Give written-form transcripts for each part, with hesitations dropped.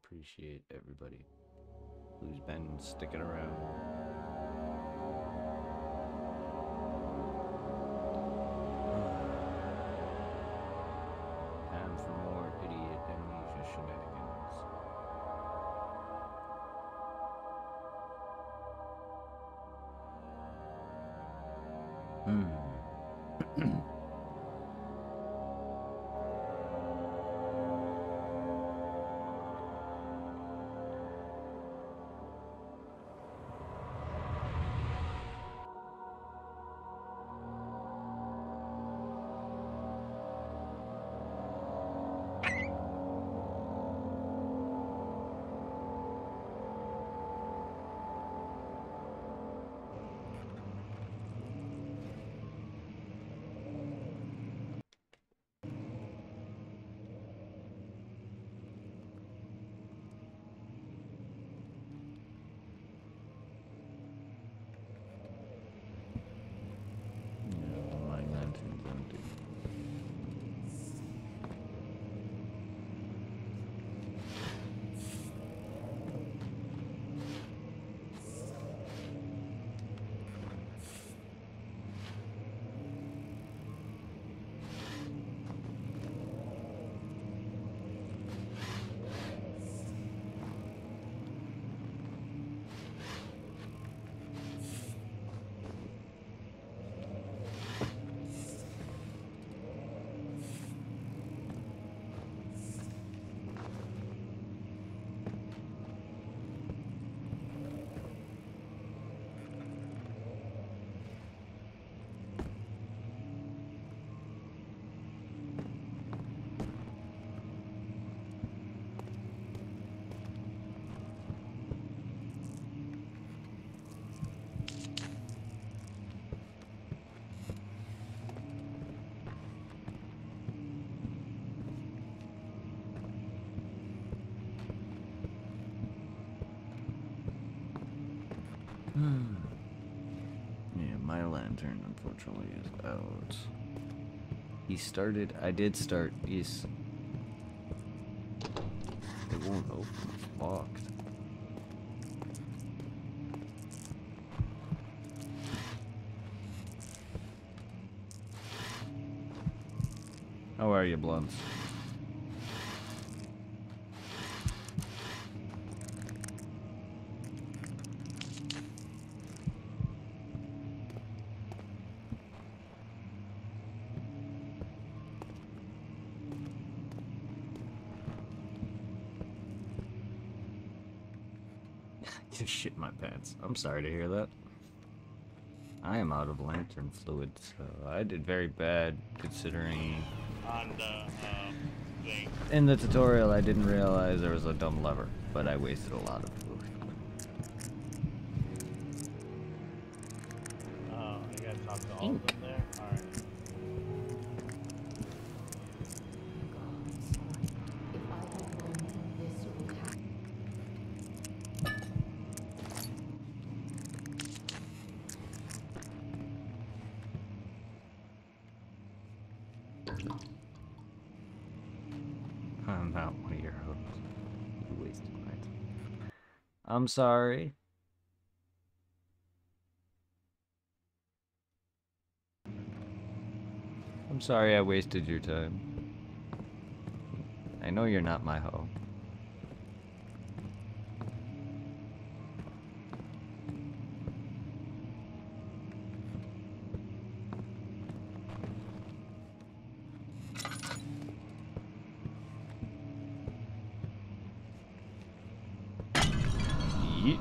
appreciate everybody who's been sticking around. Time for more idiot amnesia shenanigans. My lantern's empty. Yeah, my lantern unfortunately is out. I did start, it won't open, it's locked. How are you, Blunts? Just shit my pants. I'm sorry to hear that. I am out of lantern fluid, so I did very bad considering. On the thing. In the tutorial, I didn't realize there was a dumb lever, but I wasted a lot of fluid. Oh, you gotta talk to all of them there? Alright. I'm not one of your hosts. You wasted my time. I'm sorry. I'm sorry I wasted your time. I know you're not my hoe. Yeet.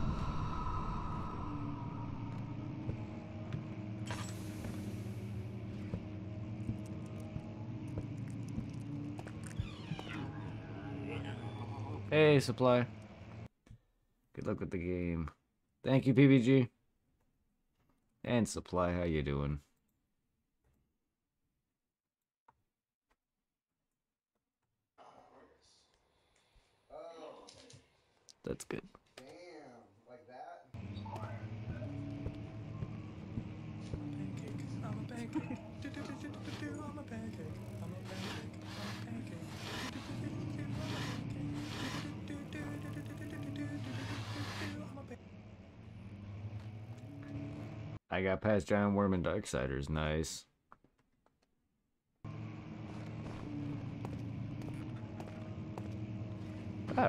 Hey, Supply. Good luck with the game. Thank you, PBG. And Supply, how you doing? That's good. Damn, like that? I'm a pancake. I'm a pancake. I'm a pancake. I'm a pancake. I got past Giant Worm and Darksiders. Nice. Ah.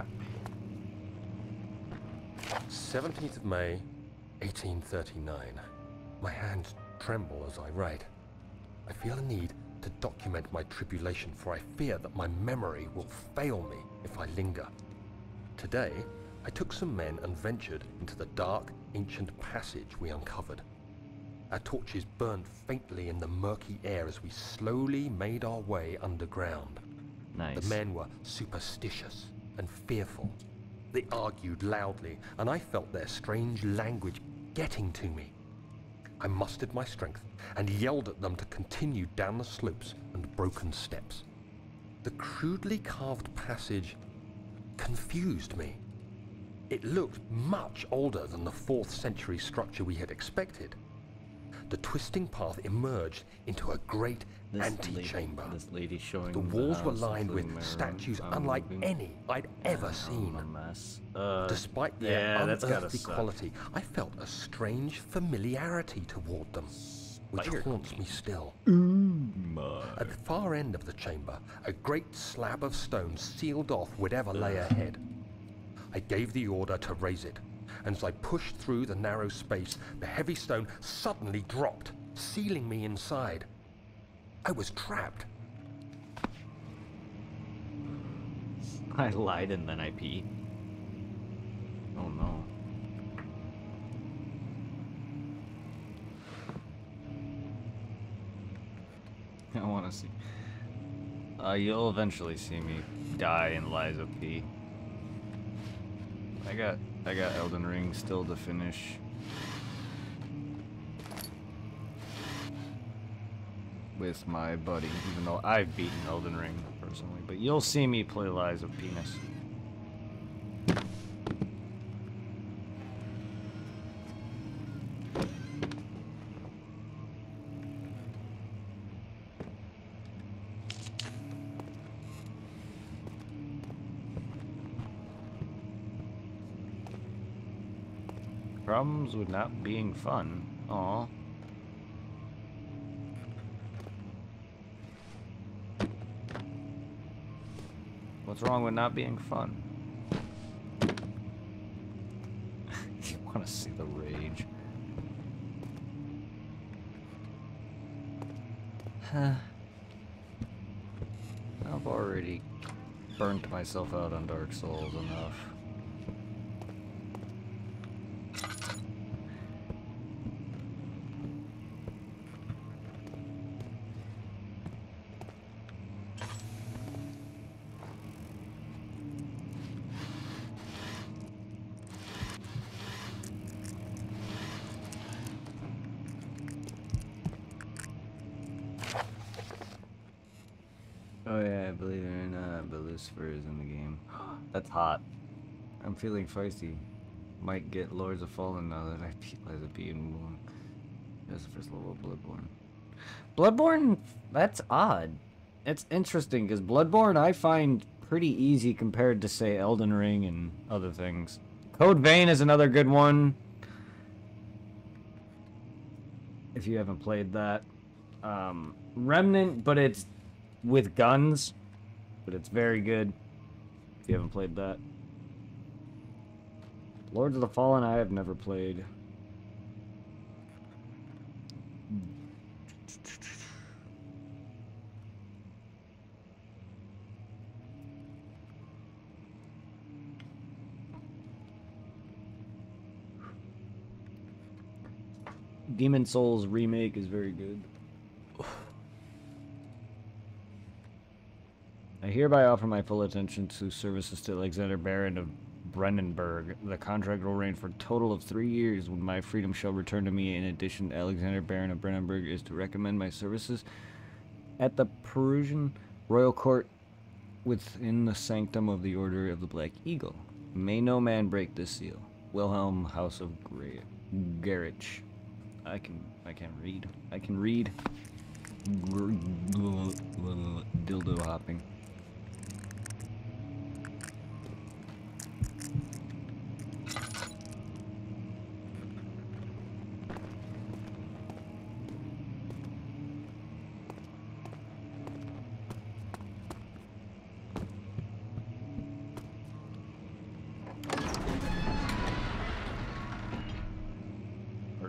17th of May, 1839. My hands tremble as I write. I feel a need to document my tribulation, for I fear that my memory will fail me if I linger. Today, I took some men and ventured into the dark, ancient passage we uncovered. Our torches burned faintly in the murky air as we slowly made our way underground. Nice. The men were superstitious and fearful. They argued loudly, and I felt their strange language getting to me. I mustered my strength and yelled at them to continue down the slopes and broken steps. The crudely carved passage confused me. It looked much older than the 4th century structure we had expected. The twisting path emerged into a great antechamber. This lady showing The walls were house, lined with including my room. statues I'm unlike moving. any I'd ever seen. I'm a mess. Despite their yeah, that's gotta unearthly suck. quality, I felt a strange familiarity toward them, which Spider haunts me still. My. At the far end of the chamber, a great slab of stone sealed off whatever lay ahead. I gave the order to raise it, and as I pushed through the narrow space, the heavy stone suddenly dropped, sealing me inside. I was trapped. I lied and then I peed. Oh no. I want to see. You'll eventually see me die in Liza P. I got Elden Ring still to finish. With my buddy, even though I've beaten Elden Ring personally, but you'll see me play Lies of Penis. Problems with not being fun. Aw. What's wrong with not being fun? You want to see the rage? I've already burnt myself out on Dark Souls enough. Oh yeah, believe it or not, but Lucifer is in the game. That's hot. I'm feeling feisty. Might get Lords of Fallen now that I beat Liza P and Moon. That's the first level of Bloodborne. Bloodborne? That's odd. It's interesting, because Bloodborne I find pretty easy compared to, say, Elden Ring and other things. Code Vein is another good one. If you haven't played that. Remnant, but it's with guns, but it's very good if you haven't played that. Lords of the Fallen I have never played. Demon Souls remake is very good. I hereby offer my full attention to services to Alexander Baron of Brennenburg. The contract will reign for a total of 3 years when my freedom shall return to me. In addition, Alexander Baron of Brennenburg is to recommend my services at the Perusian royal court within the sanctum of the Order of the Black Eagle. May no man break this seal. Wilhelm, House of Garich. I can read. I can read. Dildo hopping.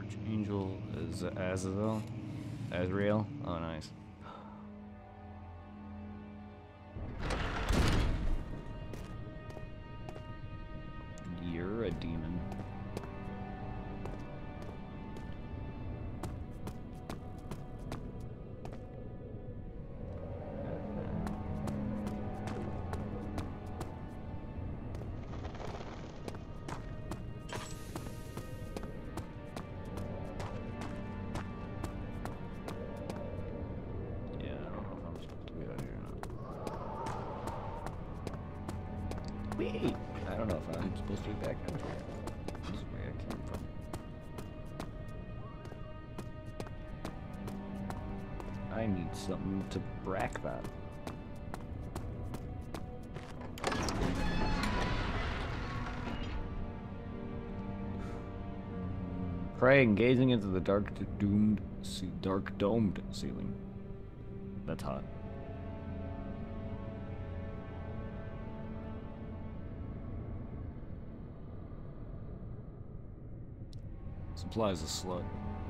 Archangel is Azazel. Azrael. Oh, nice. You're a demon. Yeah, I don't know if I'm supposed to be out here or not. Wait! I don't know if I'm supposed to be back out here. This is where I came from. I need something to brack that. Praying, gazing into the dark domed ceiling. That's hot. Supplies a slut.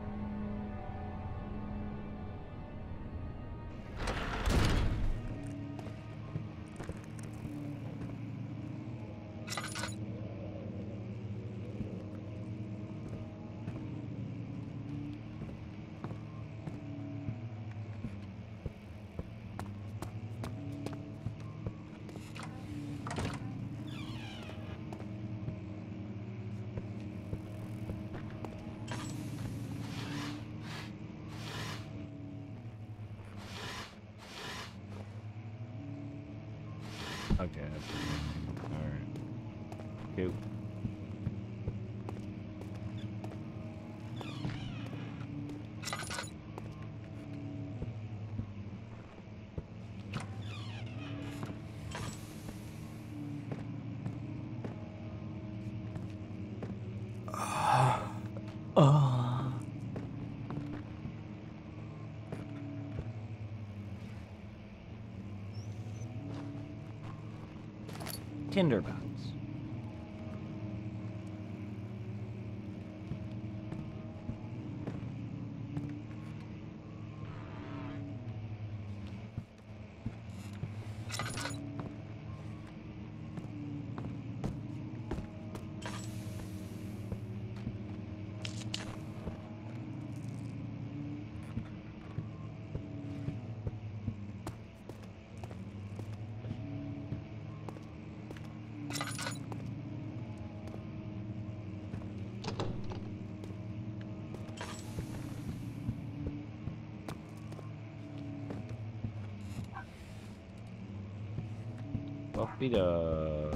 Okay, that's alright. Cute. Tinderbox. Puppy dog.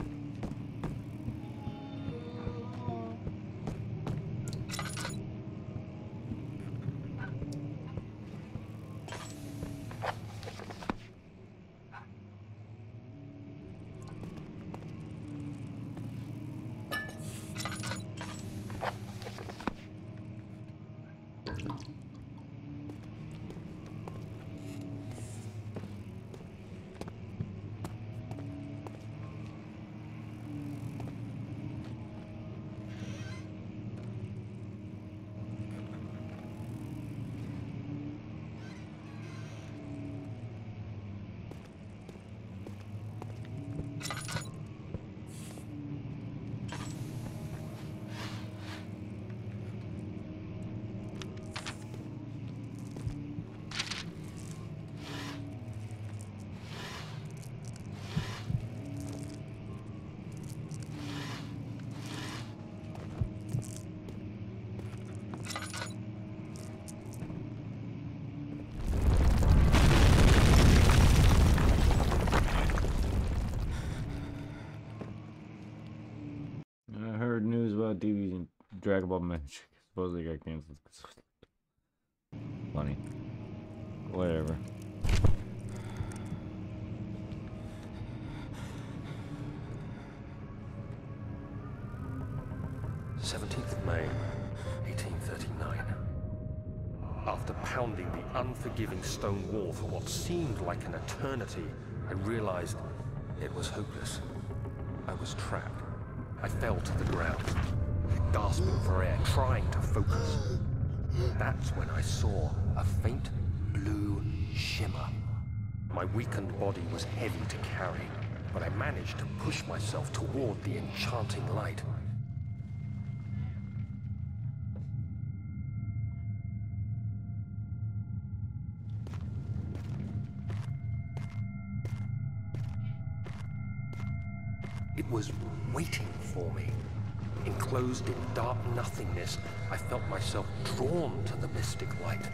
I heard news about DB's and Dragon Ball Magic. Supposedly got canceled. Funny. Whatever. May 1839. After pounding the unforgiving stone wall for what seemed like an eternity, I realized it was hopeless. I was trapped. I fell to the ground, gasping gasping for air, trying to focus. That's when I saw a faint blue shimmer. My weakened body was heavy to carry, but I managed to push myself toward the enchanting light. It was waiting for me. Enclosed in dark nothingness, I felt myself drawn to the mystic light.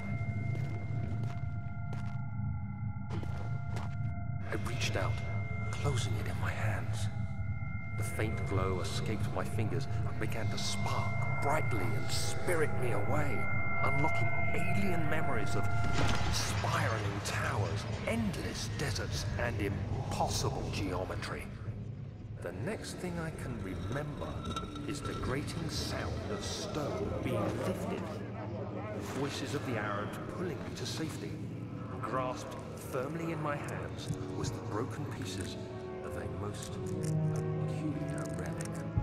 I reached out, closing it in my hands. The faint glow escaped my fingers and began to spark brightly and spirit me away, unlocking alien memories of spiraling towers, endless deserts, and impossible geometry. The next thing I can remember is the grating sound of stone being lifted, the voices of the Arabs pulling me to safety. Grasped firmly in my hands was the broken pieces of a most peculiar relic.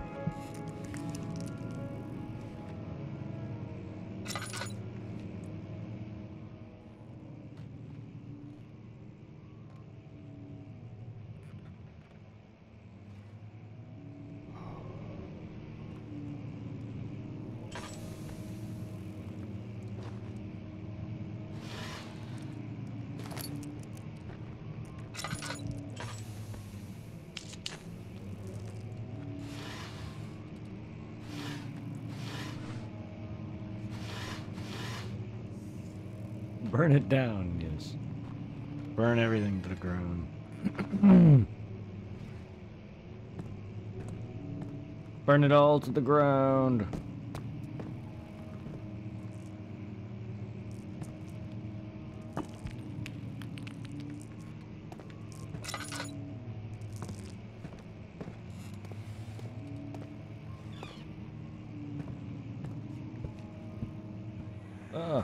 Burn it down, yes. Burn everything to the ground. Burn it all to the ground. Ah.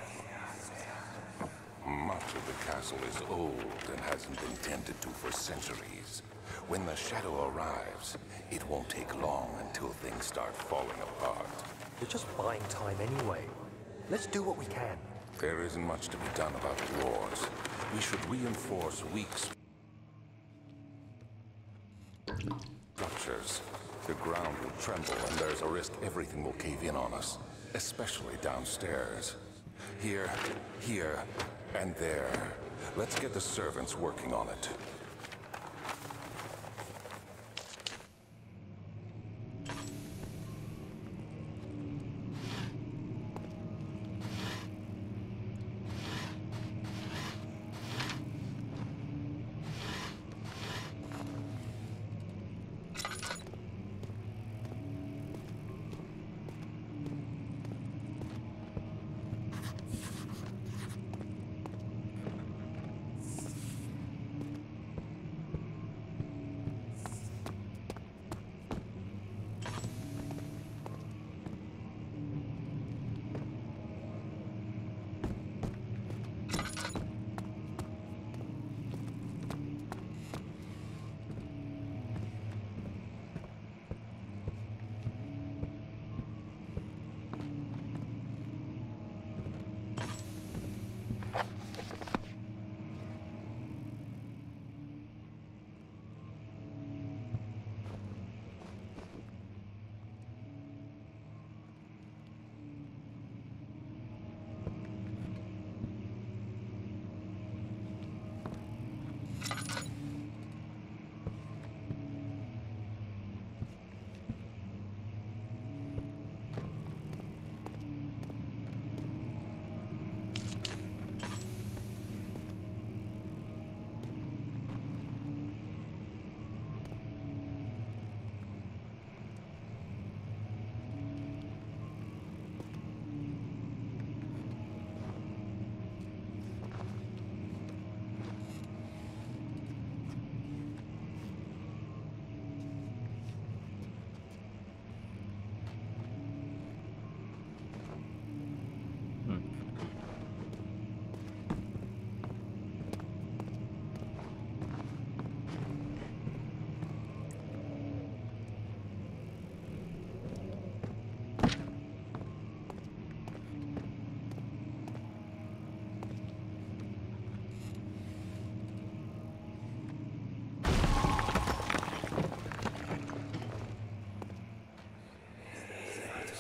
Much of the castle is old and hasn't been tended to for centuries. When the shadow arrives, it won't take long until things start falling apart. We're just buying time anyway. Let's do what we can. There isn't much to be done about the wars. We should reinforce weak structures. The ground will tremble and there's a risk everything will cave in on us, especially downstairs. Here, and there. Let's get the servants working on it.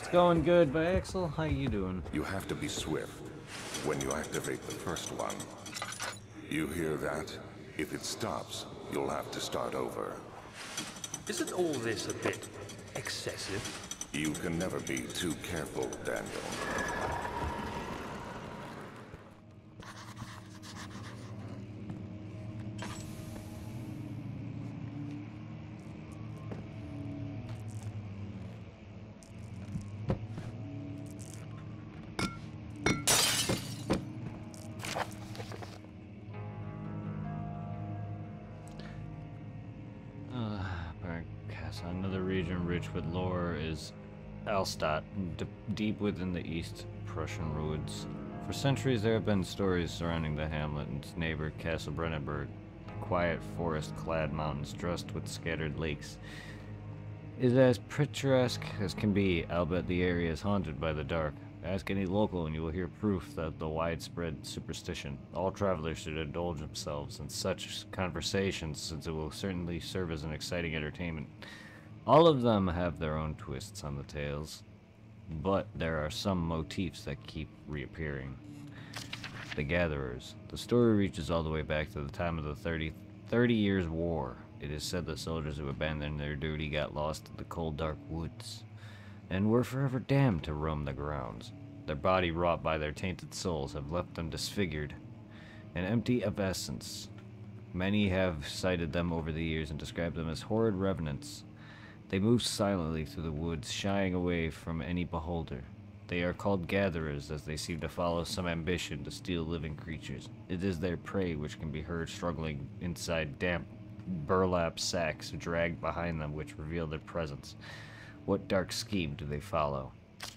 It's going good, but Axel, how you doing? You have to be swift when you activate the first one. You hear that? If it stops, you'll have to start over. Isn't all this a bit excessive? You can never be too careful, Daniel. Another region rich with lore is Alstadt, deep within the East Prussian woods. For centuries there have been stories surrounding the hamlet and its neighbor Castle Brennenburg, quiet forest-clad mountains dressed with scattered lakes. It is as picturesque as can be, albeit the area is haunted by the dark. Ask any local and you will hear proof that the widespread superstition. All travelers should indulge themselves in such conversations, since it will certainly serve as an exciting entertainment. All of them have their own twists on the tales, but there are some motifs that keep reappearing. The Gatherers. The story reaches all the way back to the time of the 30 Years' War. It is said that soldiers who abandoned their duty got lost in the cold, dark woods, and were forever damned to roam the grounds. Their body, wrought by their tainted souls, have left them disfigured and empty of essence. Many have cited them over the years and described them as horrid revenants. They move silently through the woods, shying away from any beholder. They are called gatherers, as they seem to follow some ambition to steal living creatures. It is their prey which can be heard struggling inside damp burlap sacks dragged behind them, which reveal their presence. What dark scheme do they follow?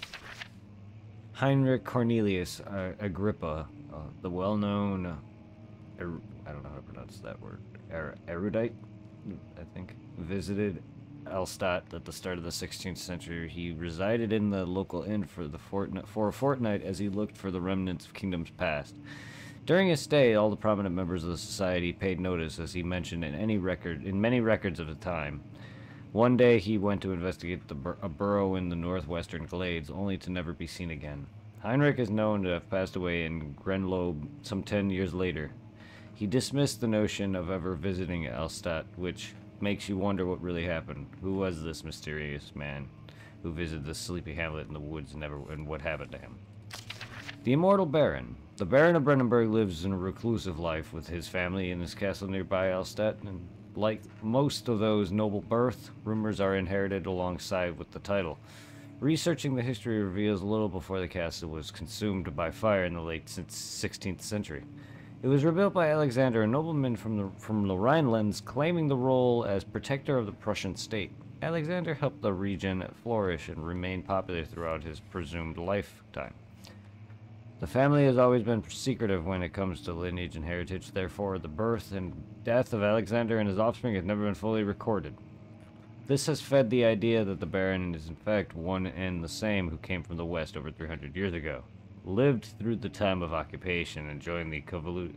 Heinrich Cornelius Agrippa, the well-known, I don't know how to pronounce that word, erudite, I think, visited Alstadt at the start of the 16th century. He resided in the local inn for a fortnight as he looked for the remnants of kingdoms past. During his stay, all the prominent members of the society paid notice, as he mentioned in many records of the time. One day he went to investigate a burrow in the northwestern glades, only to never be seen again. Heinrich is known to have passed away in Grenlobe some 10 years later. He dismissed the notion of ever visiting Alstadt, which makes you wonder what really happened. Who was this mysterious man who visited the sleepy hamlet in the woods and what happened to him? The Immortal Baron. The Baron of Brennenburg lives in a reclusive life with his family in his castle nearby Alstadt, and like most of those noble birth, rumors are inherited alongside with the title. Researching the history reveals little before the castle was consumed by fire in the late 16th century. It was rebuilt by Alexander, a nobleman from the Rhinelands, claiming the role as protector of the Prussian state. Alexander helped the region flourish and remain popular throughout his presumed lifetime. The family has always been secretive when it comes to lineage and heritage, therefore the birth and death of Alexander and his offspring have never been fully recorded. This has fed the idea that the Baron is in fact one and the same who came from the west over 300 years ago, lived through the time of occupation, and joined the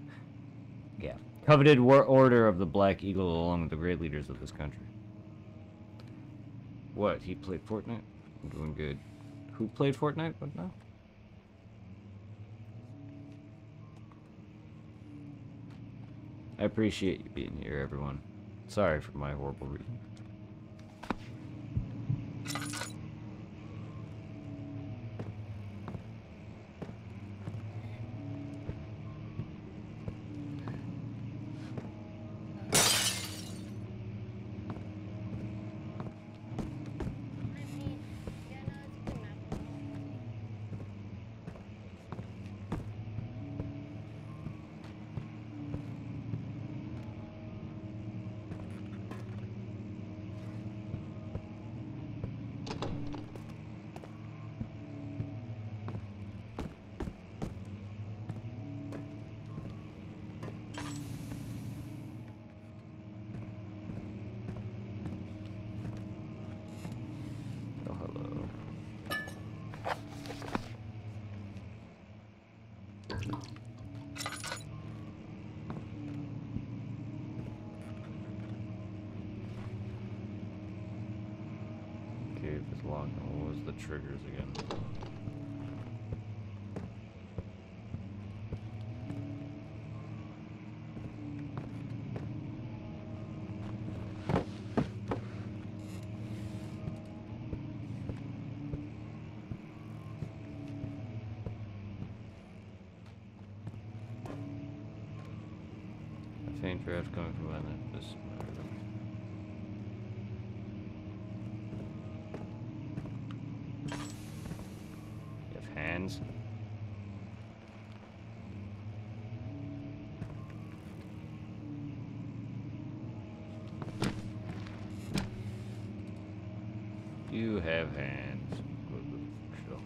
coveted order of the Black Eagle along with the great leaders of this country. What, he played Fortnite? I'm doing good. Who played Fortnite? What now? I appreciate you being here, everyone. Sorry for my horrible reading. triggers again. A faint draft coming from behind this. You have hands. You have hands. Go to the shelf.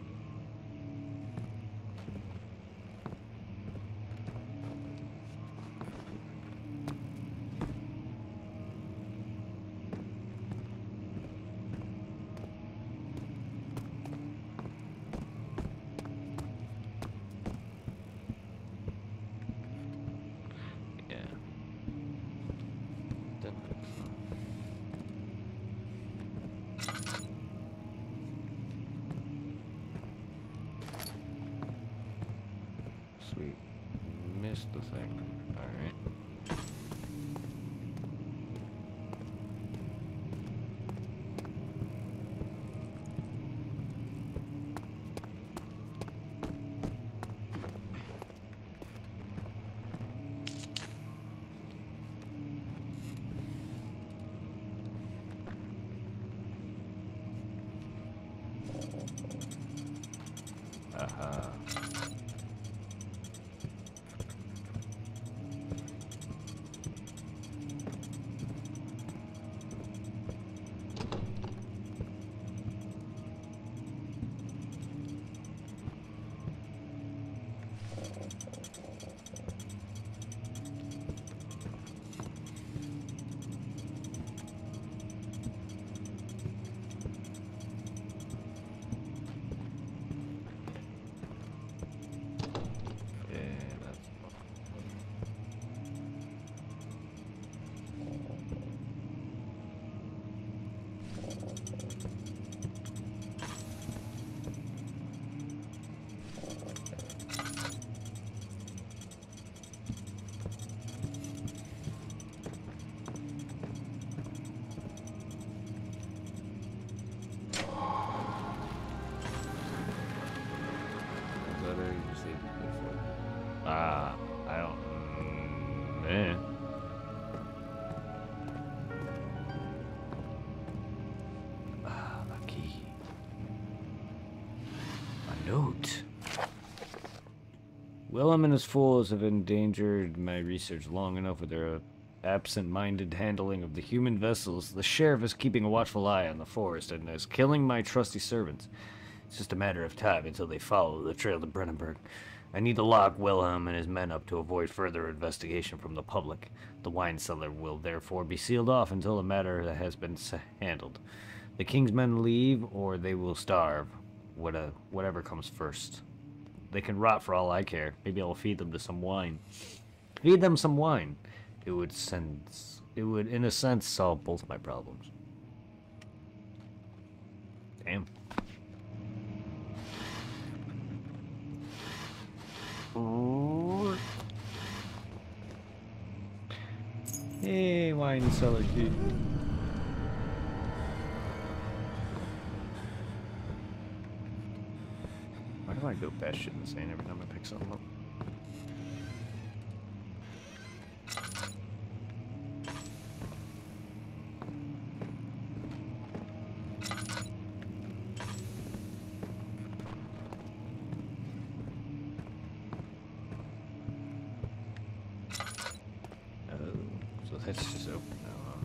Yeah. That looks sweet. Missed the thing. Alright. Aha. Yeah, that's better you say before. I don't. Eh. A key. A note. Willem and his fools have endangered my research long enough with their absent-minded handling of the human vessels. The sheriff is keeping a watchful eye on the forest and is killing my trusty servants. It's just a matter of time until they follow the trail to Brennenburg. I need to lock Wilhelm and his men up to avoid further investigation from the public. The wine cellar will therefore be sealed off until the matter has been handled. The king's men leave, or they will starve. Whatever comes first. They can rot for all I care. Maybe I'll feed them to some wine. Feed them some wine. It would, in a sense, solve both my problems. Damn. Ooh. Hey, wine cellar key. Why do I go batshit insane every time I pick something up? So that's just open now, huh?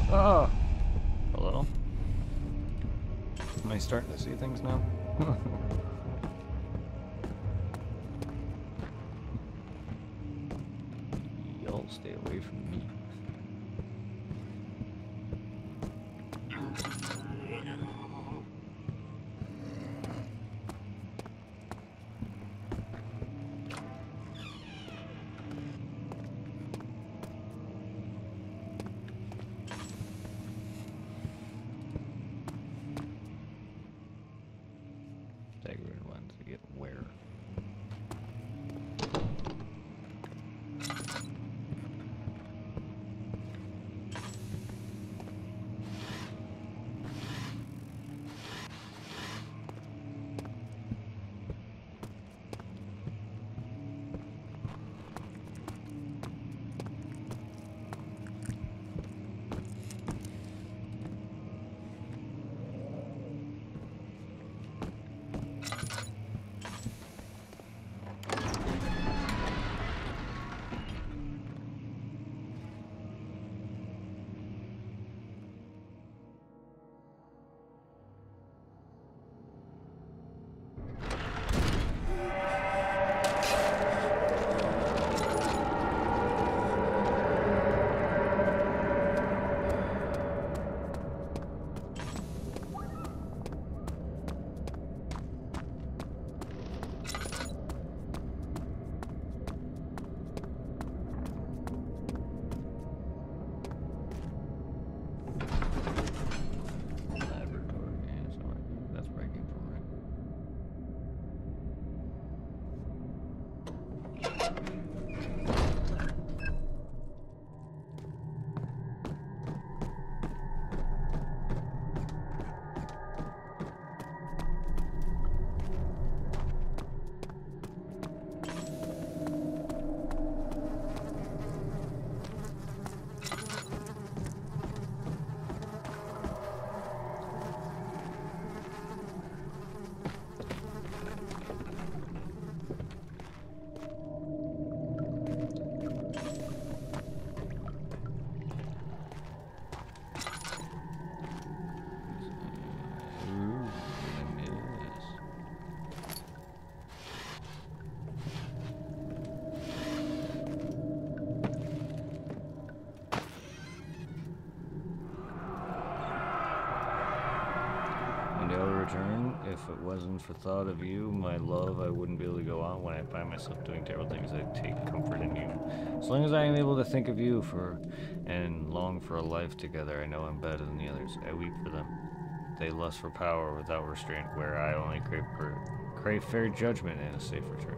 Oh! Hello? Am I starting to see things now? Y'all stay away from me. Staggered ones to get where? Laboratory, yeah, so that's where I came from, right? Ooh, what is this? And I will return. If it wasn't for thought of you, my love, I wouldn't be able to go on. When I find myself doing terrible things, I take comfort in you. As long as I am able to think of you and long for a life together, I know I'm better than the others. I weep for them. They lust for power without restraint, where I only crave fair judgment and a safe return.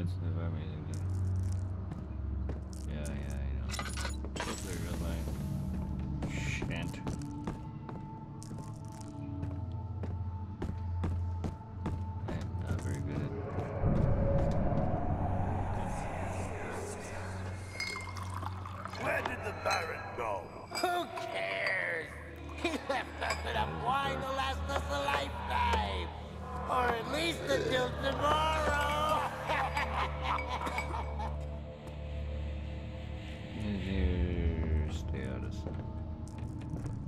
lights if I'm using them. Yeah, I know. There goes my shan't. I'm not very good at. Where did the Baron go? Who cares? He left us enough wine to last us a lifetime. Or at least until tomorrow. Stay out of sight.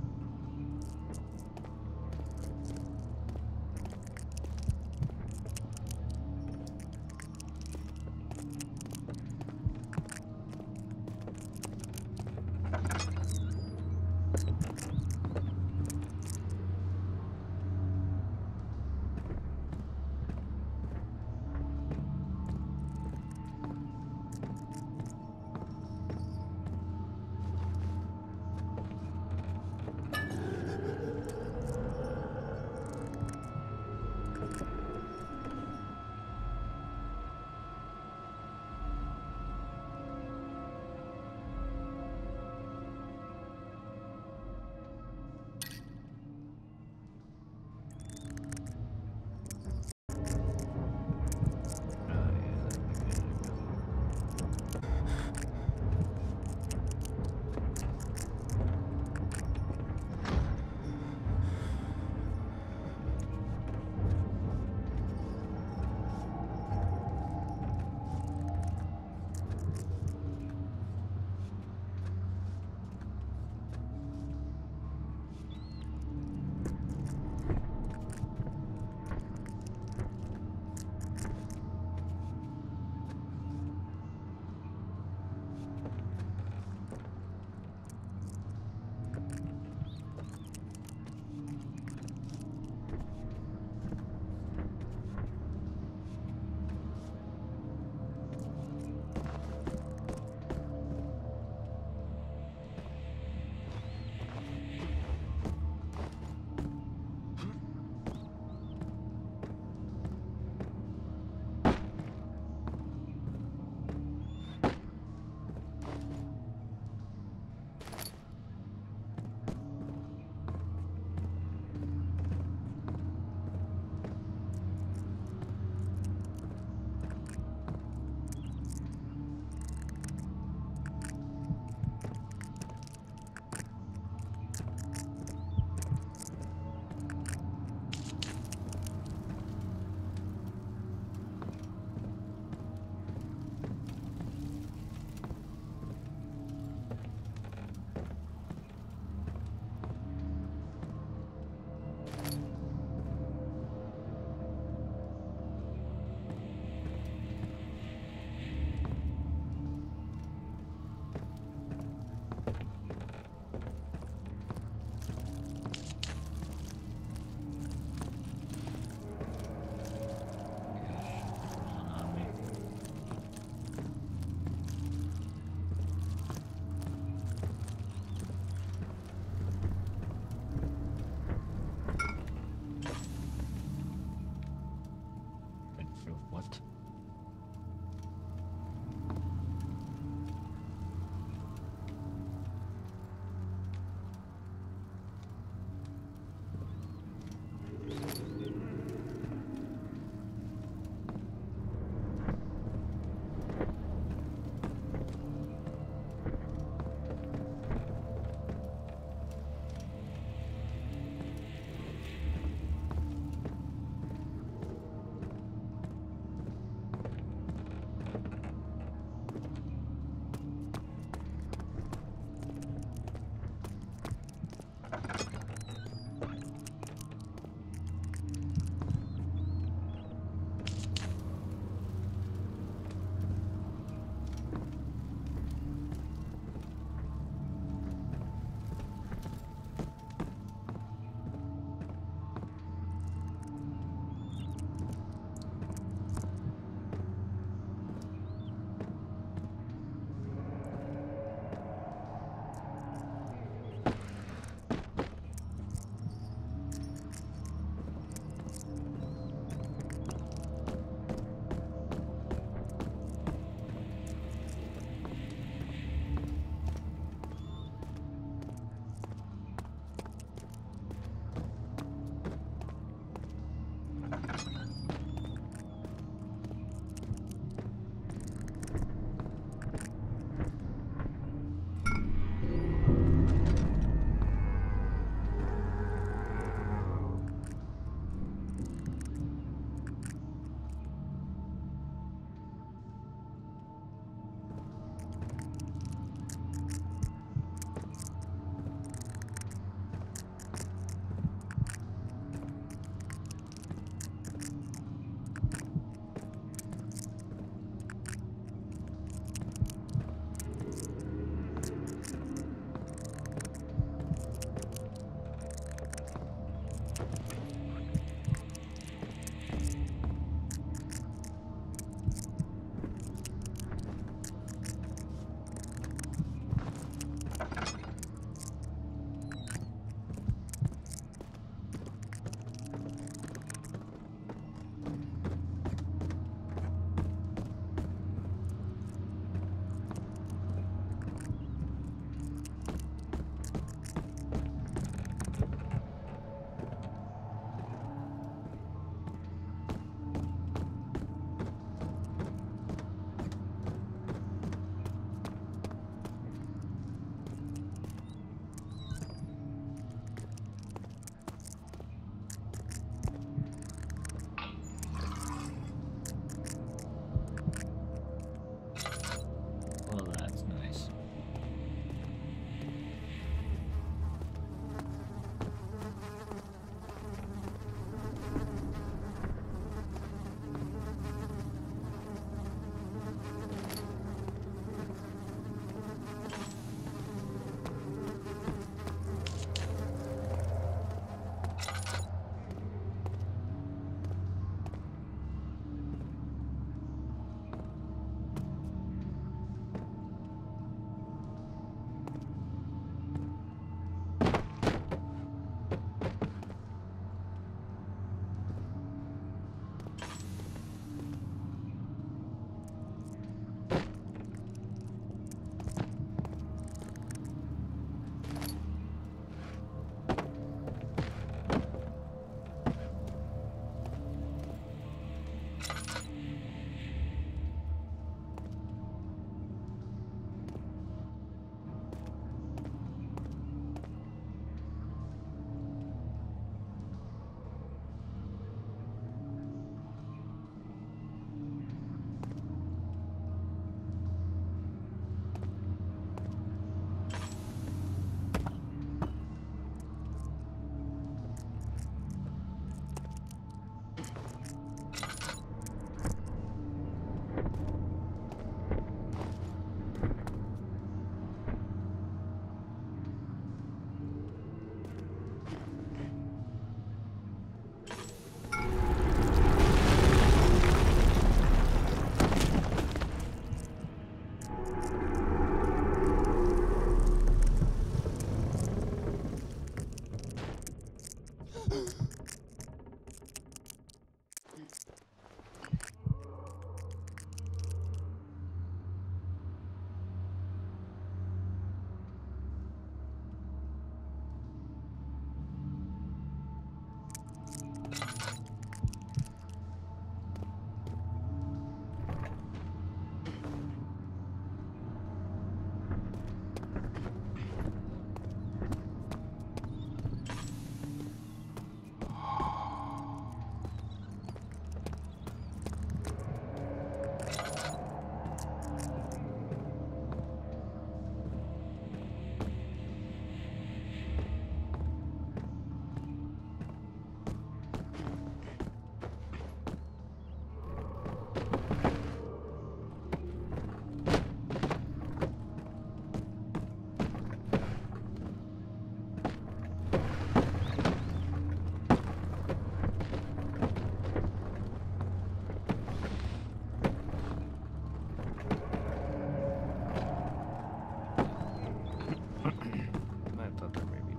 I thought there may be.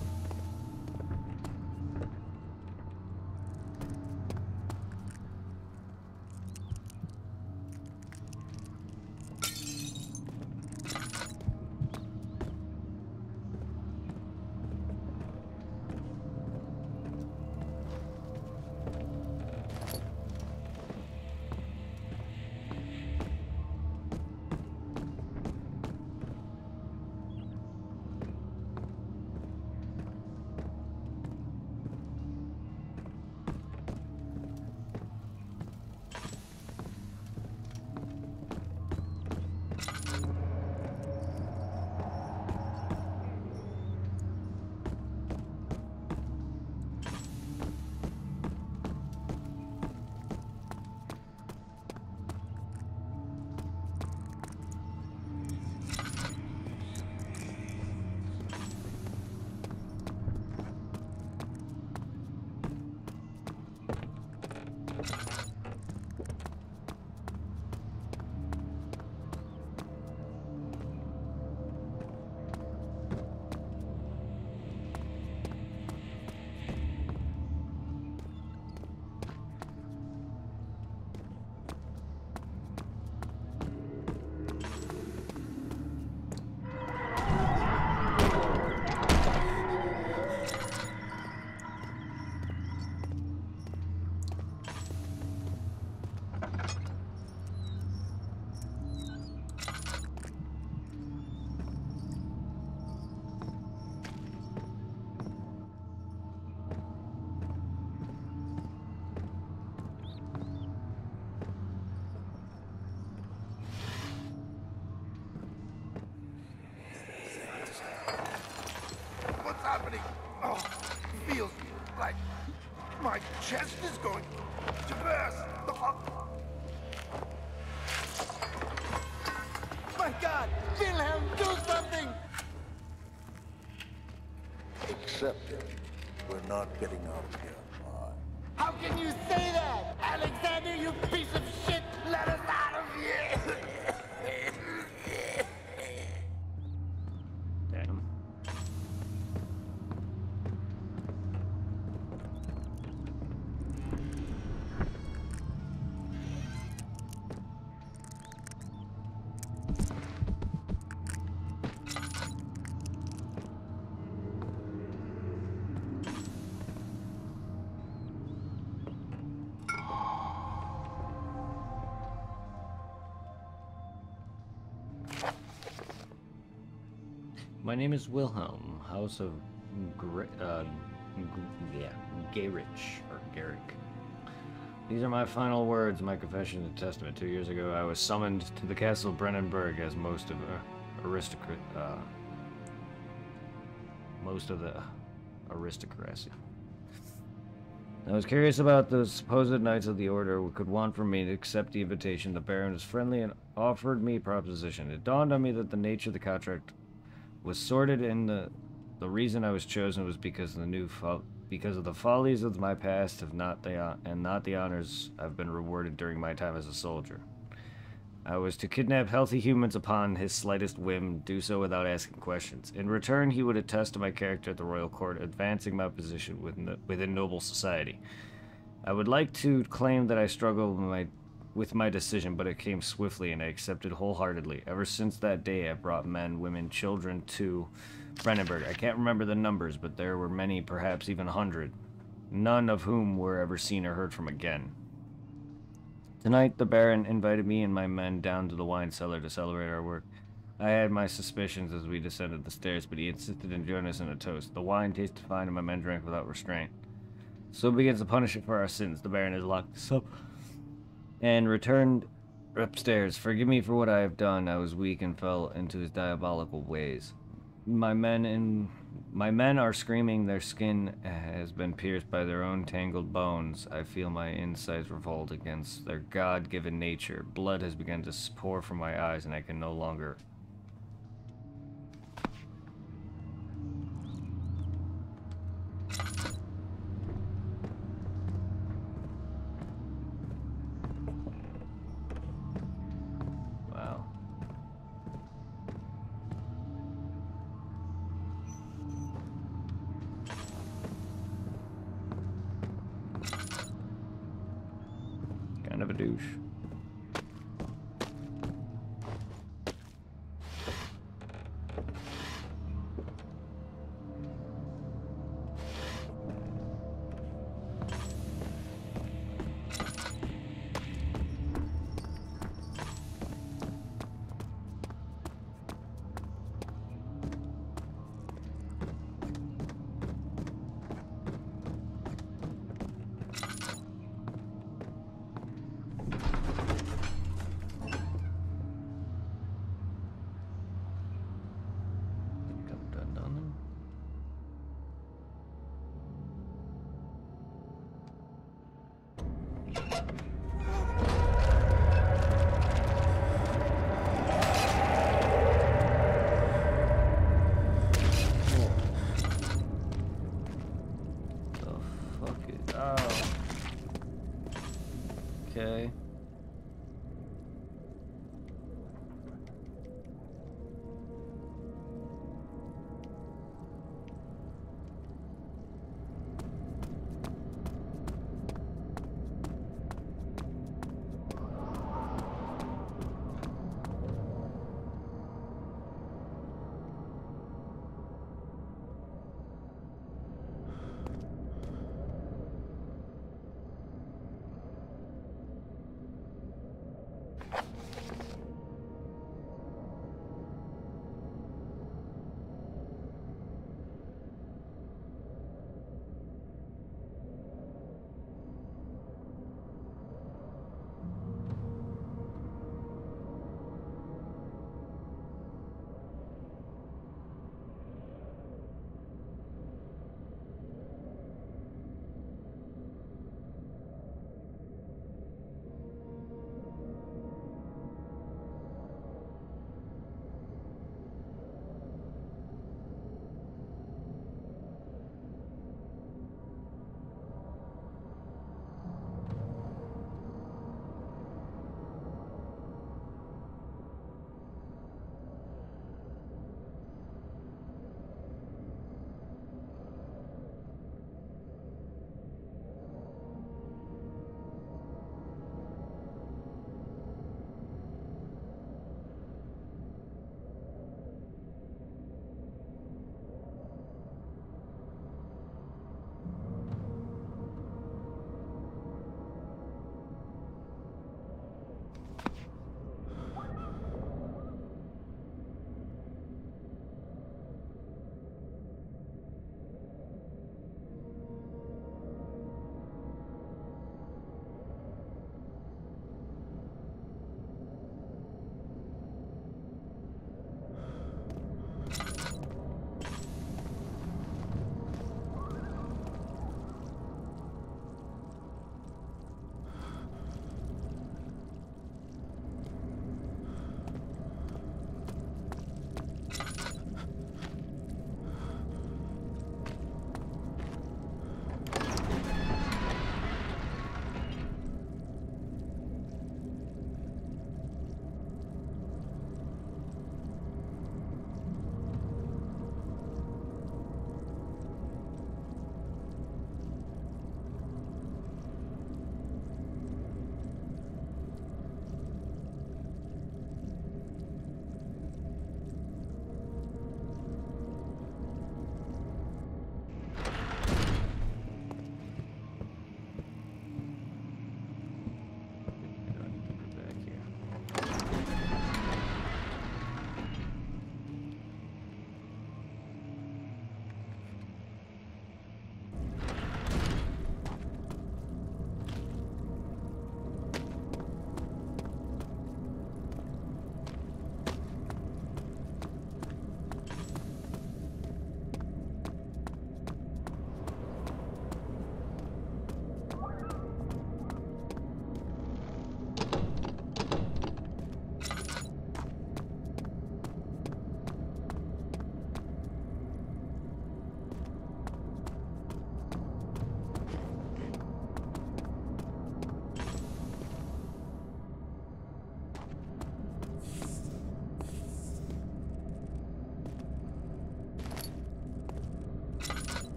What's happening? Oh, feels like my chest is going to burst. Oh. My God! Wilhelm, do something! Accept it. We're not getting out of here alive. How can you say that? Alexander, you piece of shit! Let us out of here! Damn. My name is Wilhelm, House of Garich, or Garrick. These are my final words, my confession and testament. 2 years ago, I was summoned to the castle of Brennenburg as most of the aristocracy. I was curious about the supposed Knights of the Order who could want from me to accept the invitation. The Baron was friendly and offered me a proposition. It dawned on me that the nature of the contract was sorted, and the reason I was chosen was because of the follies of my past, not the honors I've been rewarded during my time as a soldier. I was to kidnap healthy humans upon his slightest whim, do so without asking questions. In return, he would attest to my character at the royal court, advancing my position within noble society. I would like to claim that I struggled with my decision, but it came swiftly and I accepted wholeheartedly. Ever since that day, I brought men, women, children to Brennenburg. I can't remember the numbers, but there were many, perhaps even 100, none of whom were ever seen or heard from again. Tonight, the Baron invited me and my men down to the wine cellar to celebrate our work. I had my suspicions as we descended the stairs, but he insisted in joining us in a toast. The wine tasted fine and my men drank without restraint. So begins the punishment for our sins. The Baron has locked us up and returned upstairs. Forgive me for what I have done. I was weak and fell into his diabolical ways. My men are screaming. Their skin has been pierced by their own tangled bones. I feel my insides revolt against their God-given nature. Blood has begun to pour from my eyes, and I can no longer... Wow. Kind of a douche. Okay.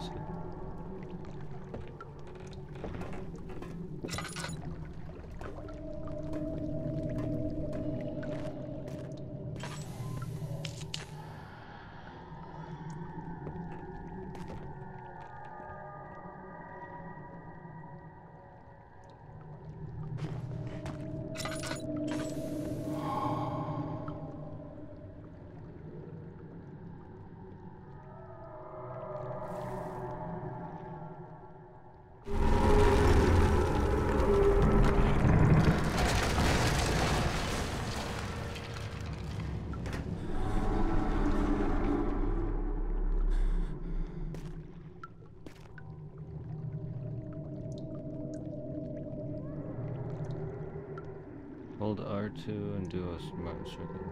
acid. Hold R2 and do a smart circle.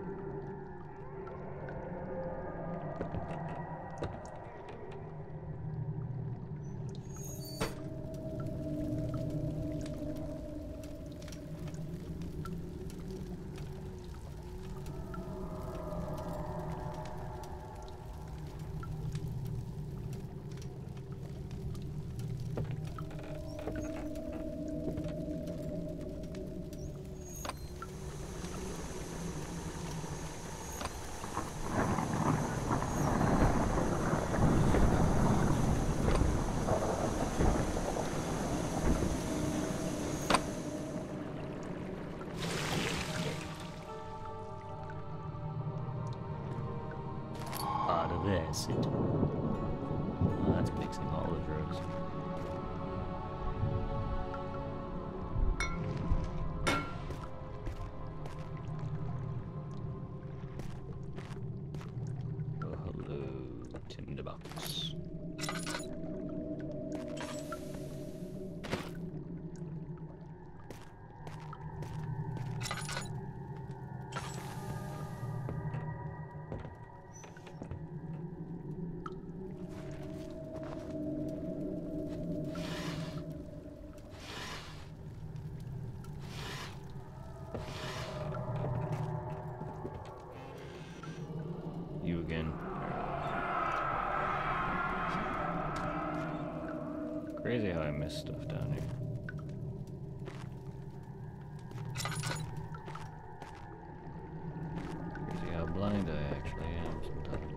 Part of acid. Oh, that's mixing all the drugs. Oh, hello, tinderbox. You again. Crazy how I miss stuff down here. Crazy how blind I actually am sometimes.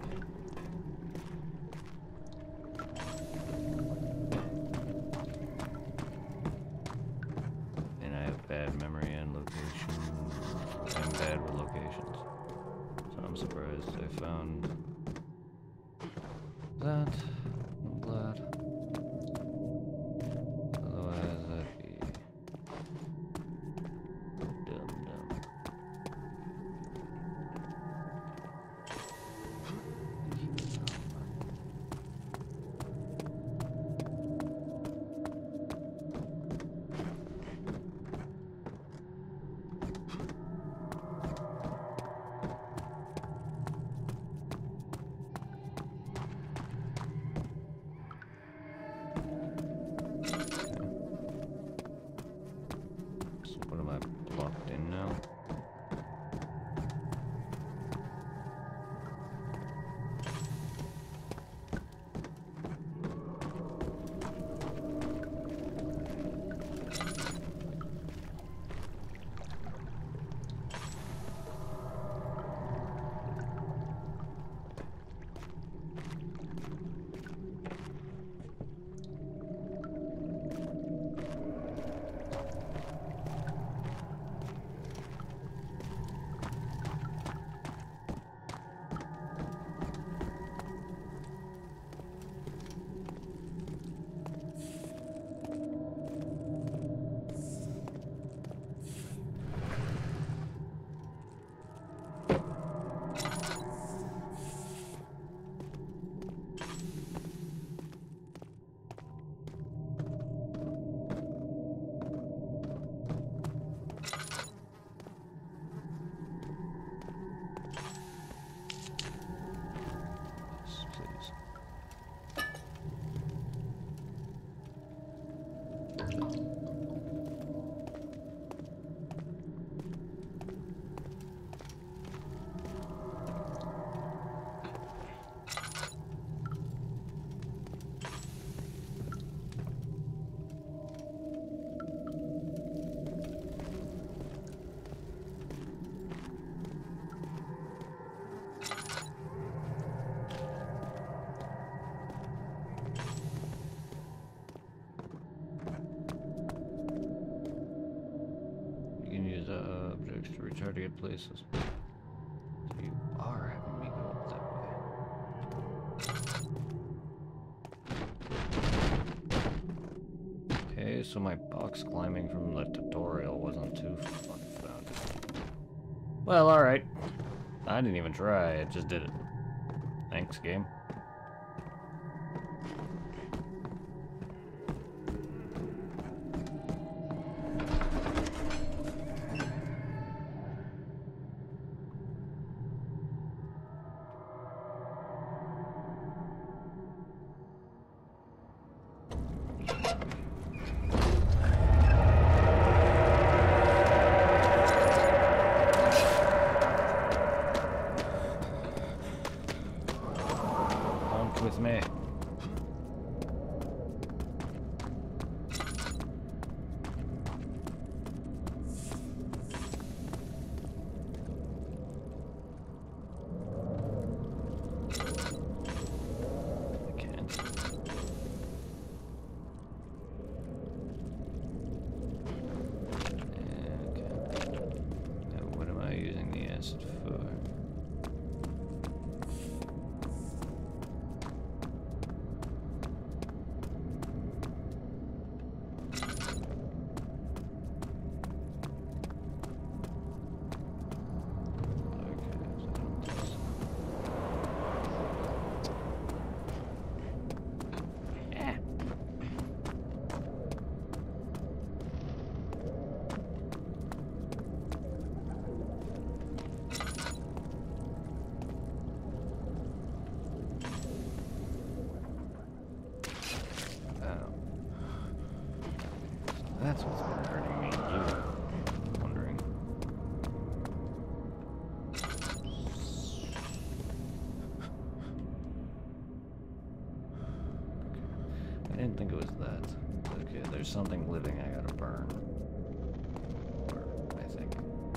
And I have bad memory and locations. I'm bad with locations. So I'm surprised I found that. I'm glad. Otherwise, I'd be dumb. It's hard to get places. So you are having me go up that way. Okay, so my box climbing from the tutorial wasn't too fun. Well, alright. I didn't even try, I just did it. Thanks, game. With me. I can't. Okay. Now what am I using the acid for? That's what's been hurting me. You wondering. I didn't think it was that. Okay, there's something living I gotta burn. Or, I think.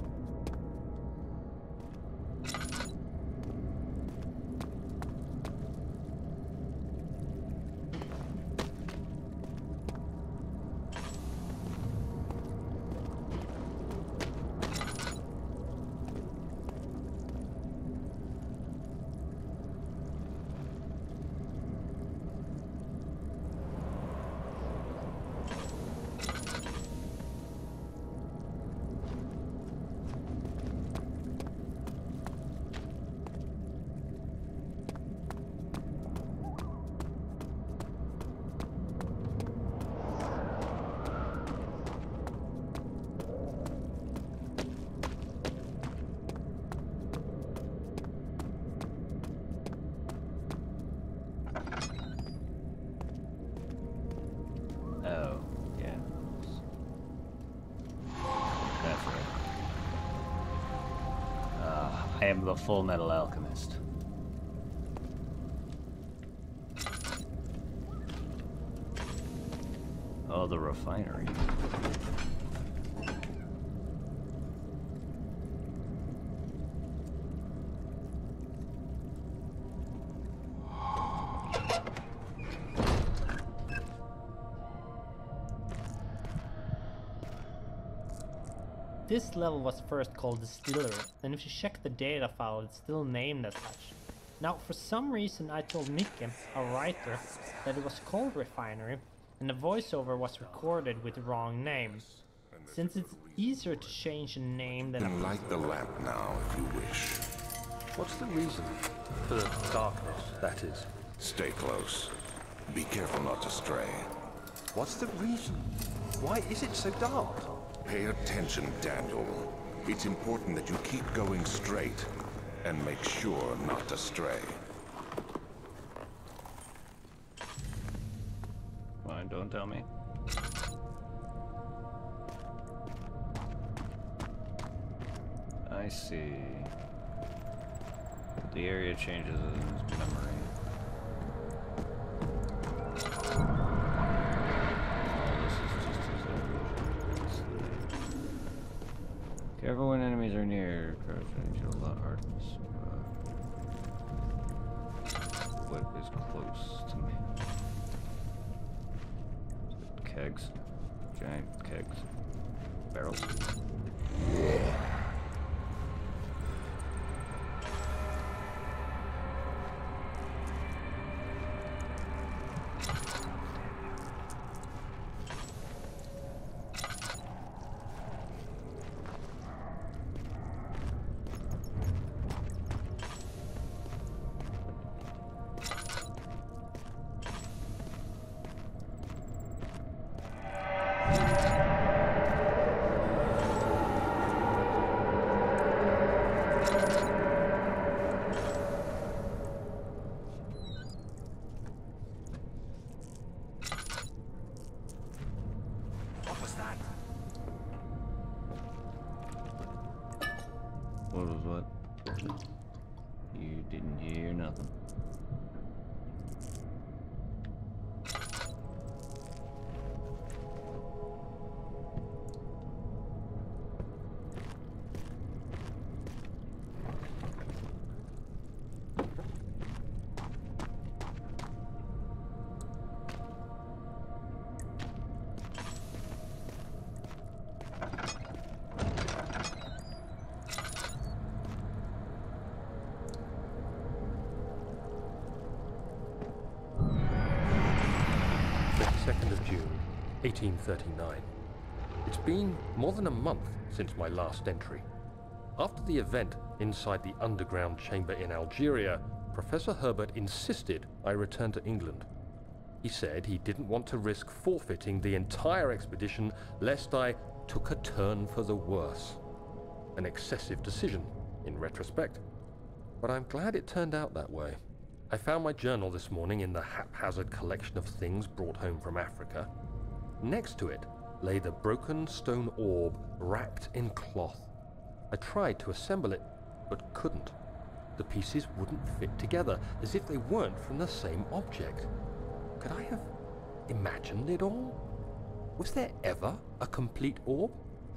Oh, yeah. That's right. I am the Full Metal Alchemist. Oh, the refinery. This level was first called Distillery, and if you check the data file, it's still named as such. Now, for some reason I told Mikke, a writer, that it was called Refinery, and the voiceover was recorded with the wrong name. Since it's easier to change a name than And light the lamp now, if you wish. What's the reason for the darkness, that is? Stay close. Be careful not to stray. What's the reason? Why is it so dark? Pay attention, Daniel. It's important that you keep going straight and make sure not to stray. Fine, don't tell me. I see. The area changes in memory. Careful when enemies are near. Crouching to a lot of hardness. What is close to me? Kegs. Giant kegs. Barrels. What was what? You didn't hear nothing. June 1839. It's been more than a month since my last entry. After the event inside the underground chamber in Algeria, Professor Herbert insisted I return to England. He said he didn't want to risk forfeiting the entire expedition lest I took a turn for the worse. An excessive decision, in retrospect. But I'm glad it turned out that way. I found my journal this morning in the haphazard collection of things brought home from Africa. Next to it lay the broken stone orb wrapped in cloth. I tried to assemble it, but couldn't. The pieces wouldn't fit together, as if they weren't from the same object. Could I have imagined it all? Was there ever a complete orb?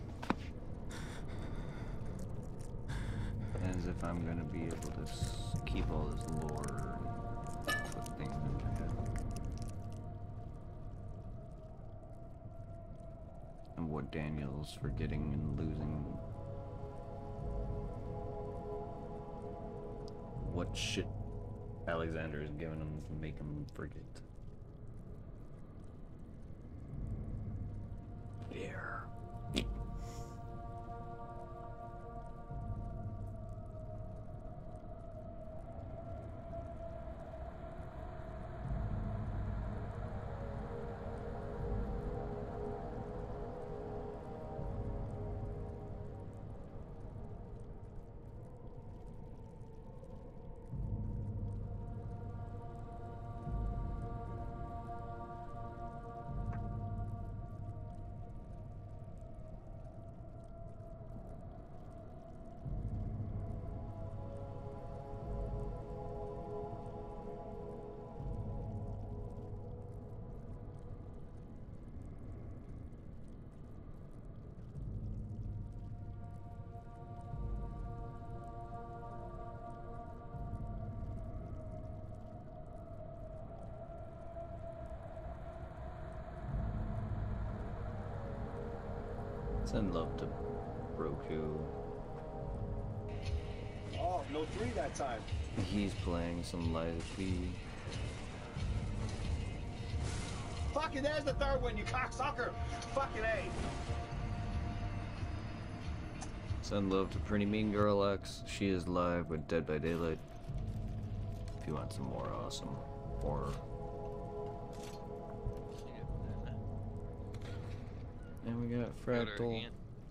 As if I'm gonna be able to keep all this lore and put things in my head. And what Daniel's forgetting and losing. What shit Alexander is giving him to make him forget. Fear. Send love to Roku. Oh, no 3 that time. He's playing some live feed. Fucking there's the third one, you cocksucker. Fucking A. Send love to Pretty Mean Girl X. She is live with Dead by Daylight. If you want some more awesome horror. And we got Fractal.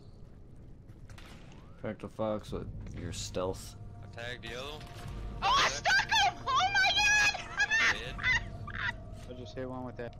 Fractal Fox with your stealth. I tagged yellow. Oh, I stuck him! Oh my god! I just hit one with that.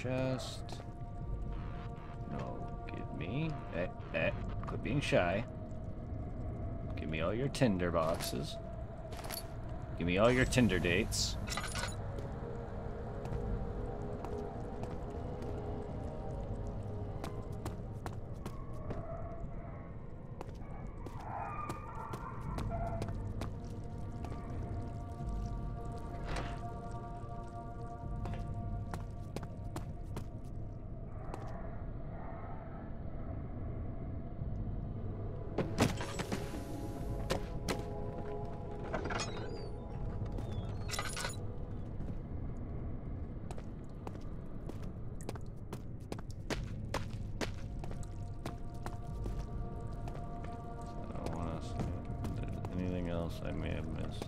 chest. No, give me. Quit being shy. Give me all your Tinder boxes. Give me all your Tinder dates. I may have missed.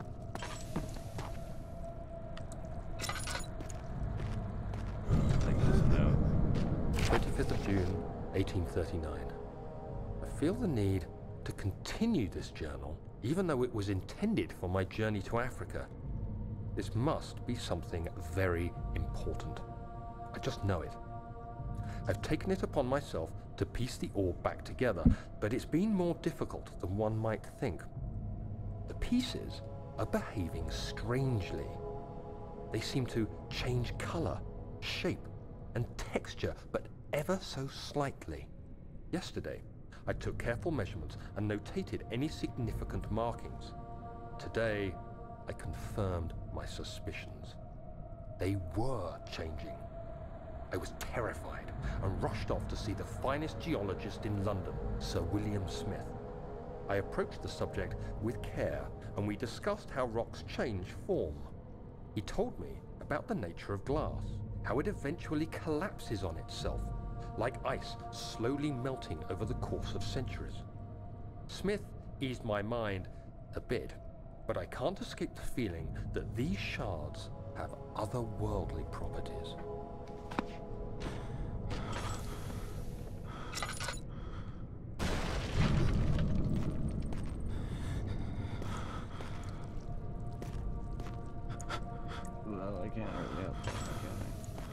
25th of June, 1839. I feel the need to continue this journal, even though it was intended for my journey to Africa. This must be something very important. I just know it. I've taken it upon myself to piece the orb back together, but it's been more difficult than one might think. The pieces are behaving strangely. They seem to change color, shape, and texture, but ever so slightly. Yesterday, I took careful measurements and notated any significant markings. Today, I confirmed my suspicions. They were changing. I was terrified and rushed off to see the finest geologist in London, Sir William Smith. I approached the subject with care, and we discussed how rocks change form. He told me about the nature of glass, how it eventually collapses on itself, like ice slowly melting over the course of centuries. Smith eased my mind a bit, but I can't escape the feeling that these shards have otherworldly properties. Well, I can't really help that, can I?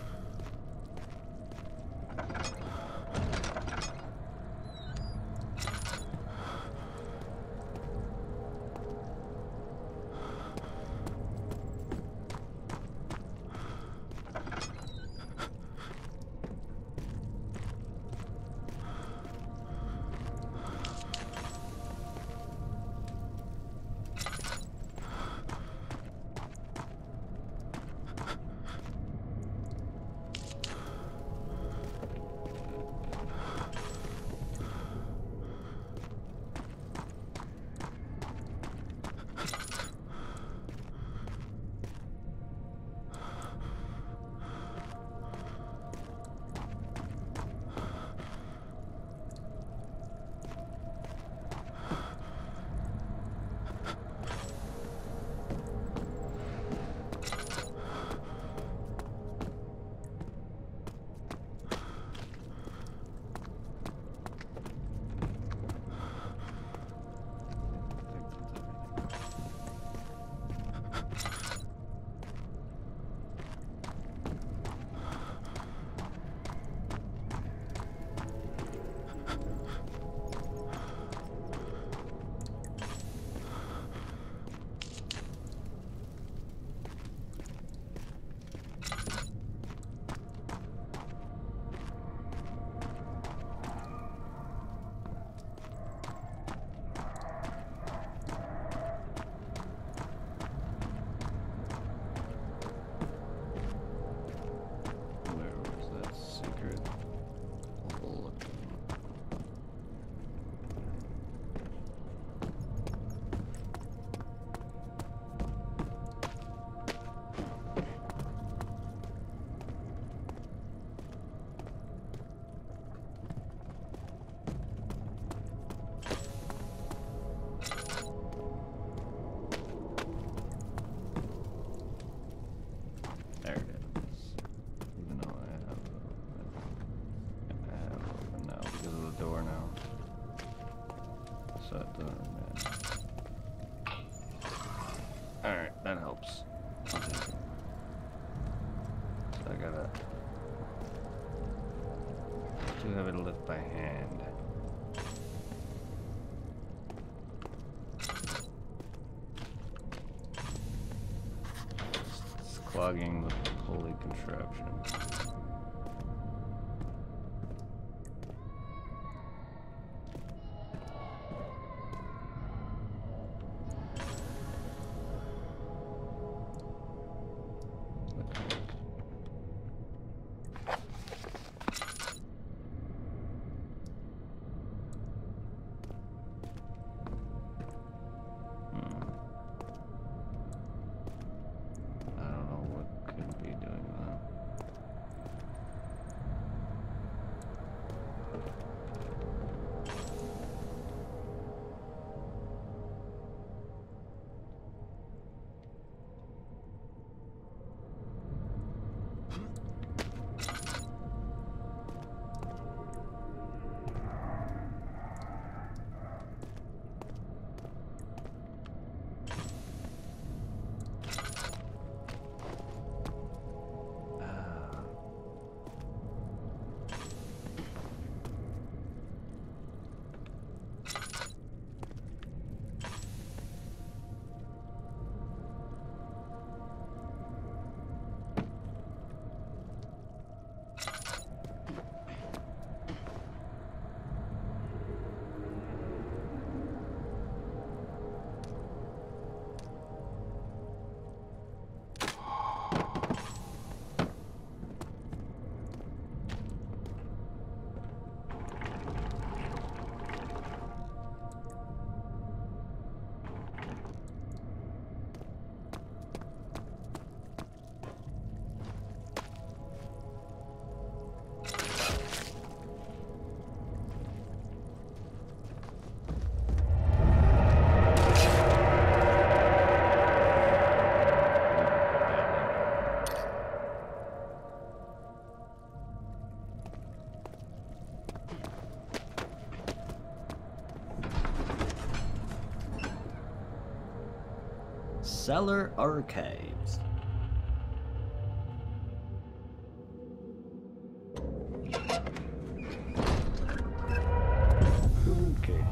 Alright, that helps. So I gotta too heavy to lift by hand. It's clogging the pulley contraption. Cellar Archives. Okay.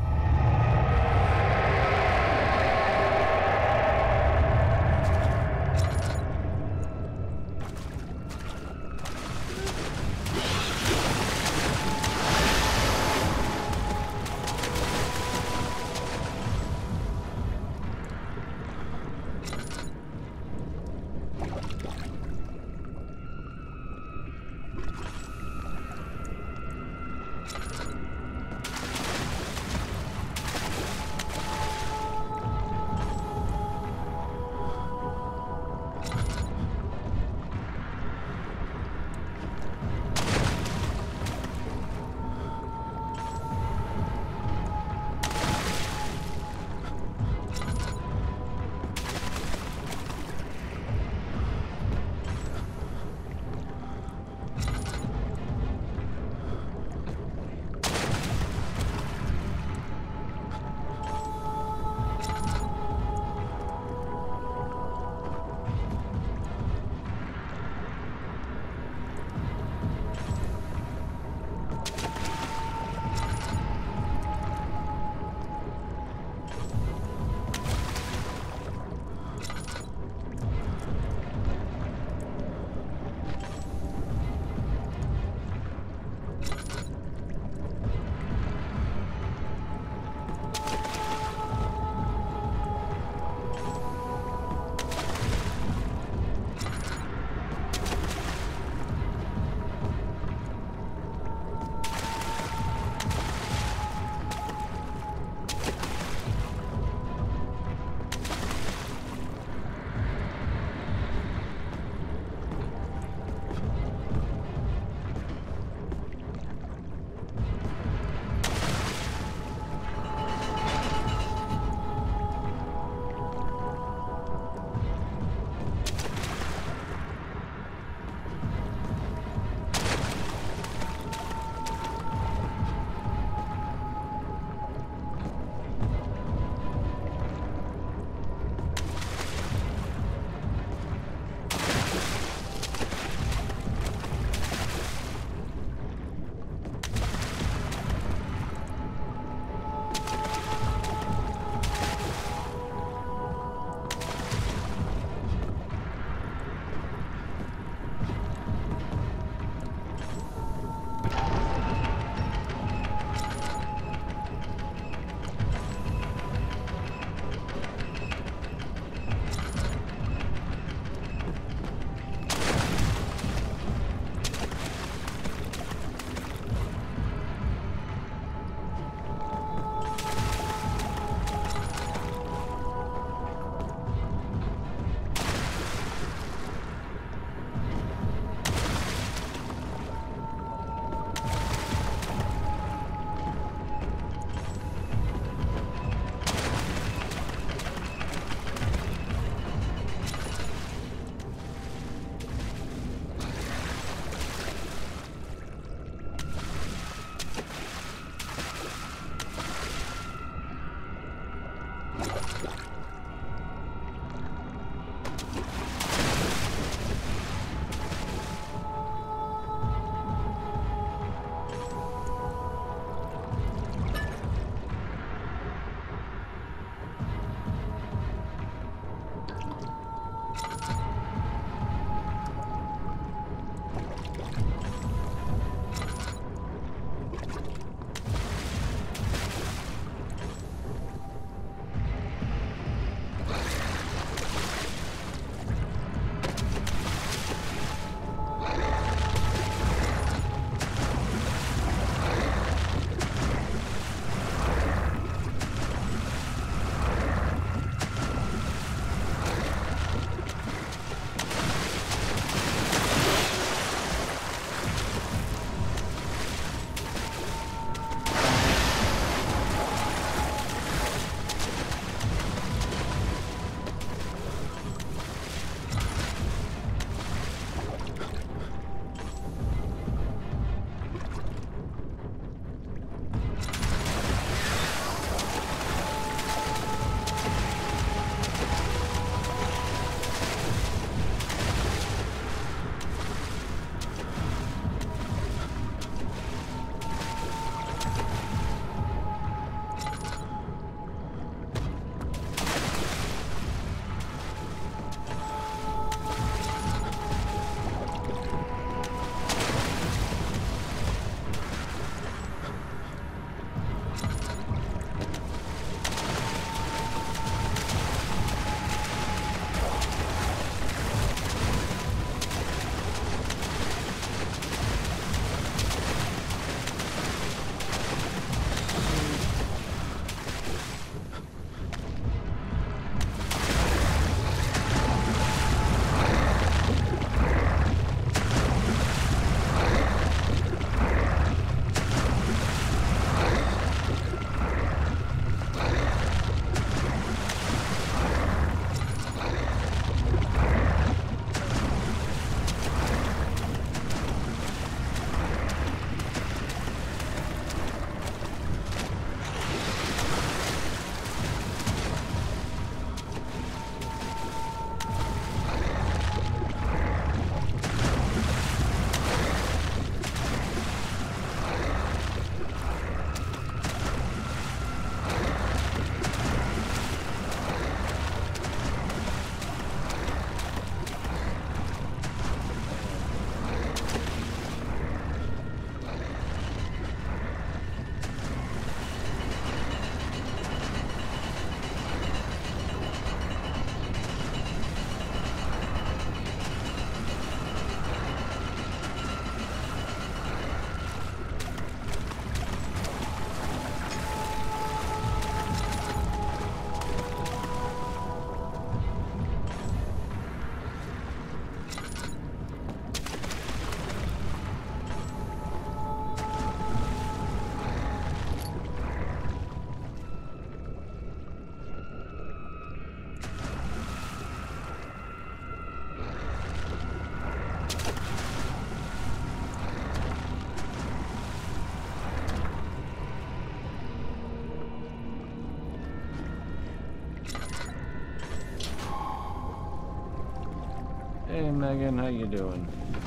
Again, how you doing?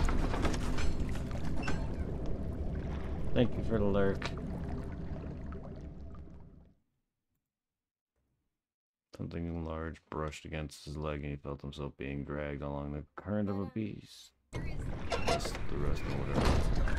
Thank you for the lurk. Something large brushed against his leg and he felt himself being dragged along the current of a beast. Yes, the rest of whatever.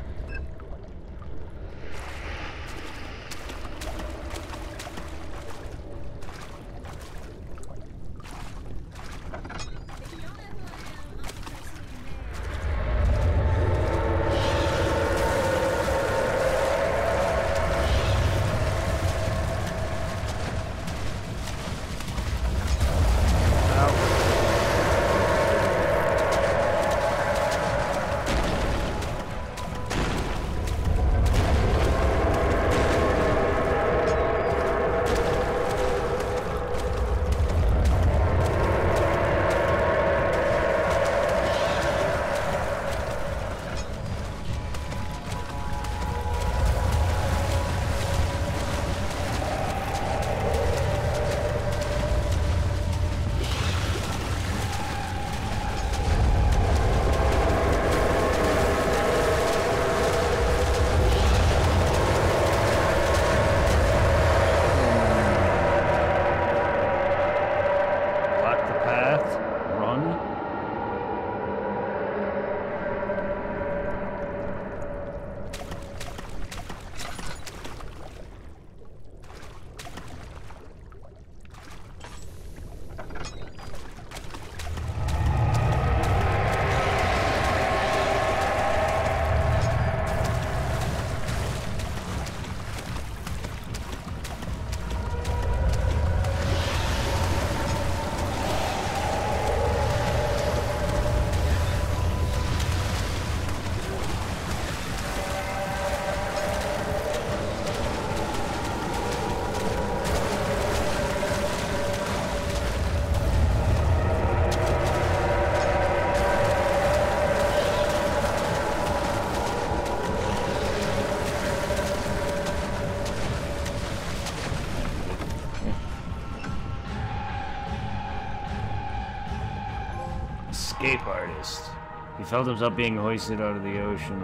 Escape artist. He felt himself being hoisted out of the ocean.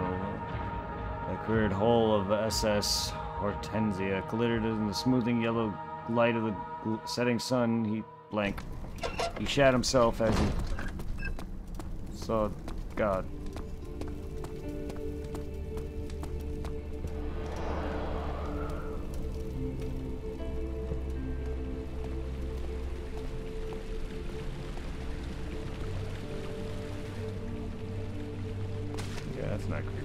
The cleared hull of SS Hortensia glittered in the smoothing yellow light of the setting sun. He blank. He shat himself as he saw God. Yeah, that's not creepy.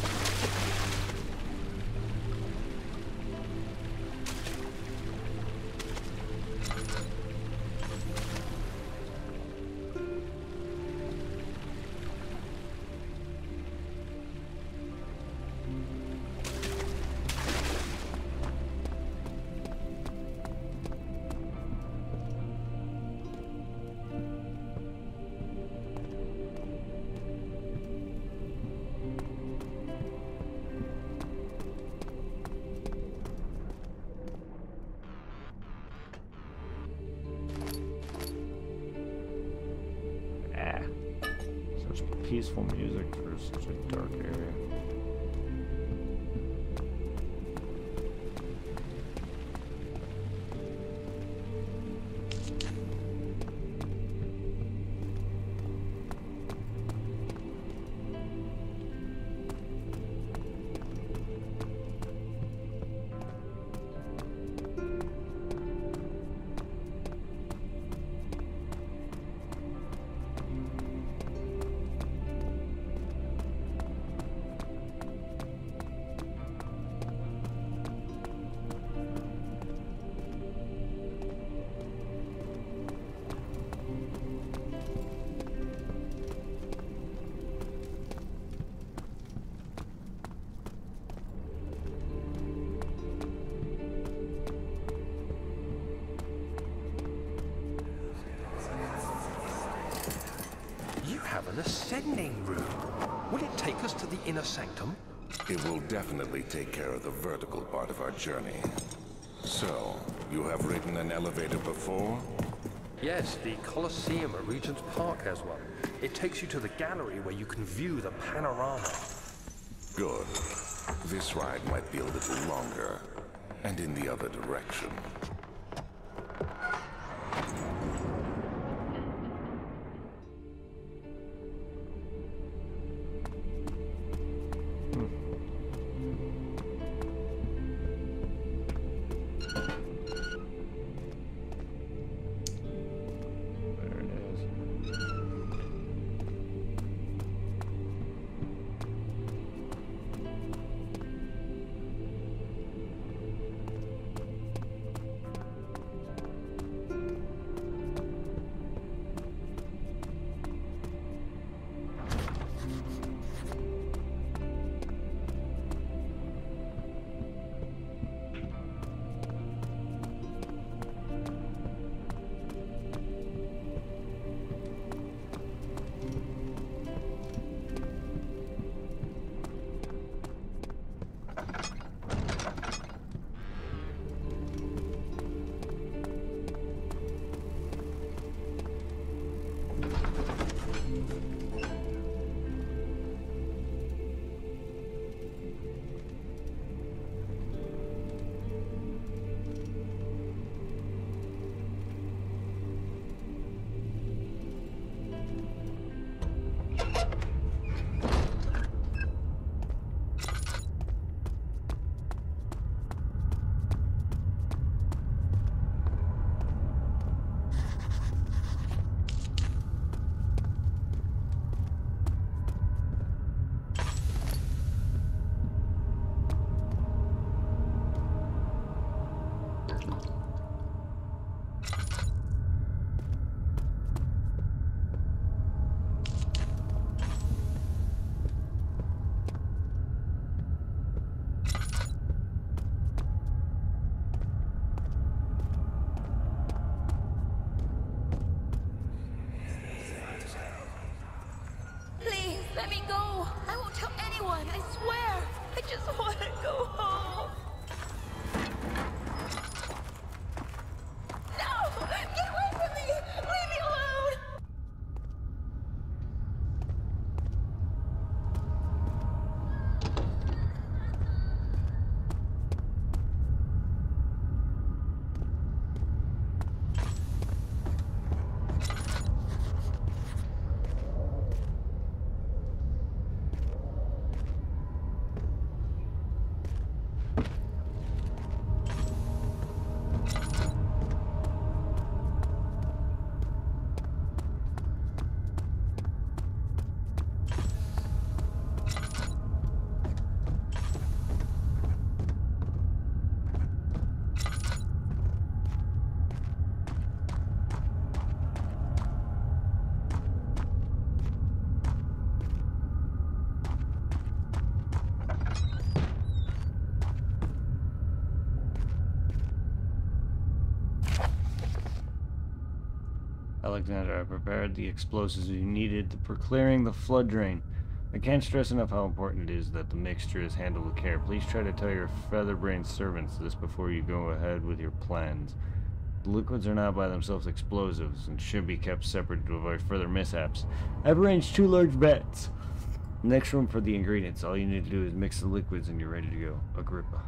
Such peaceful music for such a dark area. An ascending room. Will it take us to the inner sanctum? It will definitely take care of the vertical part of our journey. So, you have ridden an elevator before? Yes, the Colosseum at Regent's Park has one. It takes you to the gallery where you can view the panorama. Good. This ride might be a little longer, and in the other direction. Let me go. I won't tell anyone, I swear. I just want to go home. No! Get away from me! Leave me alone! Alexander, I prepared the explosives you needed for clearing the flood drain. I can't stress enough how important it is that the mixture is handled with care. Please try to tell your featherbrain servants this before you go ahead with your plans. The liquids are not by themselves explosives and should be kept separate to avoid further mishaps. I've arranged 2 large vats. Next room for the ingredients. All you need to do is mix the liquids and you're ready to go. Agrippa.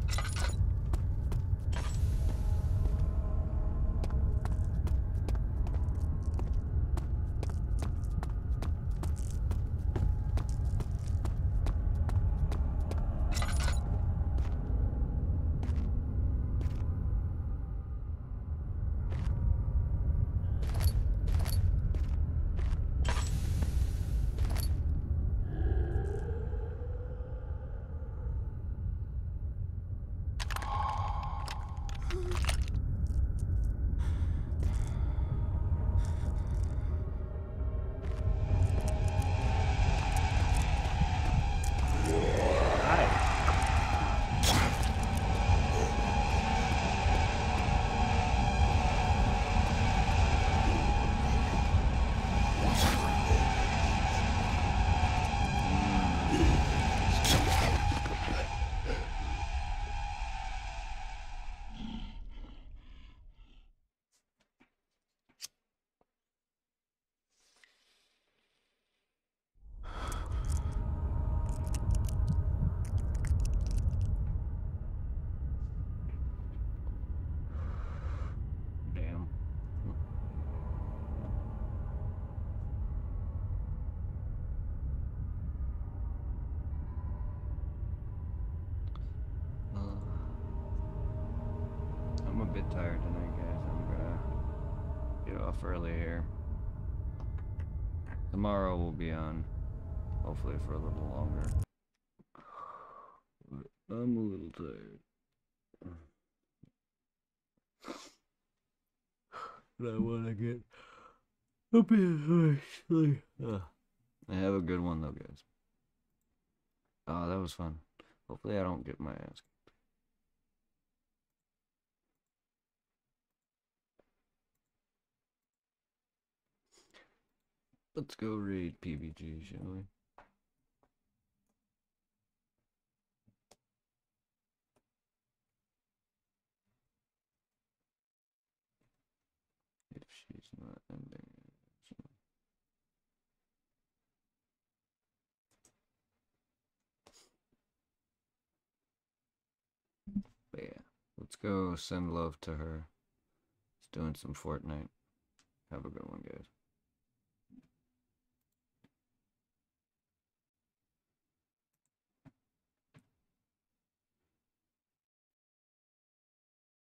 Damn. I'm a bit tired tonight, guys. I'm gonna get off early here. Tomorrow we'll be on, hopefully for a little longer. But I'm a little tired. And I want to get a bit of sleep. Have a good one though, guys. Oh, that was fun. Hopefully I don't get my ass kicked. Let's go raid PBG, shall we? If she's not ending it. But yeah, let's go send love to her. It's doing some Fortnite. Have a good one, guys.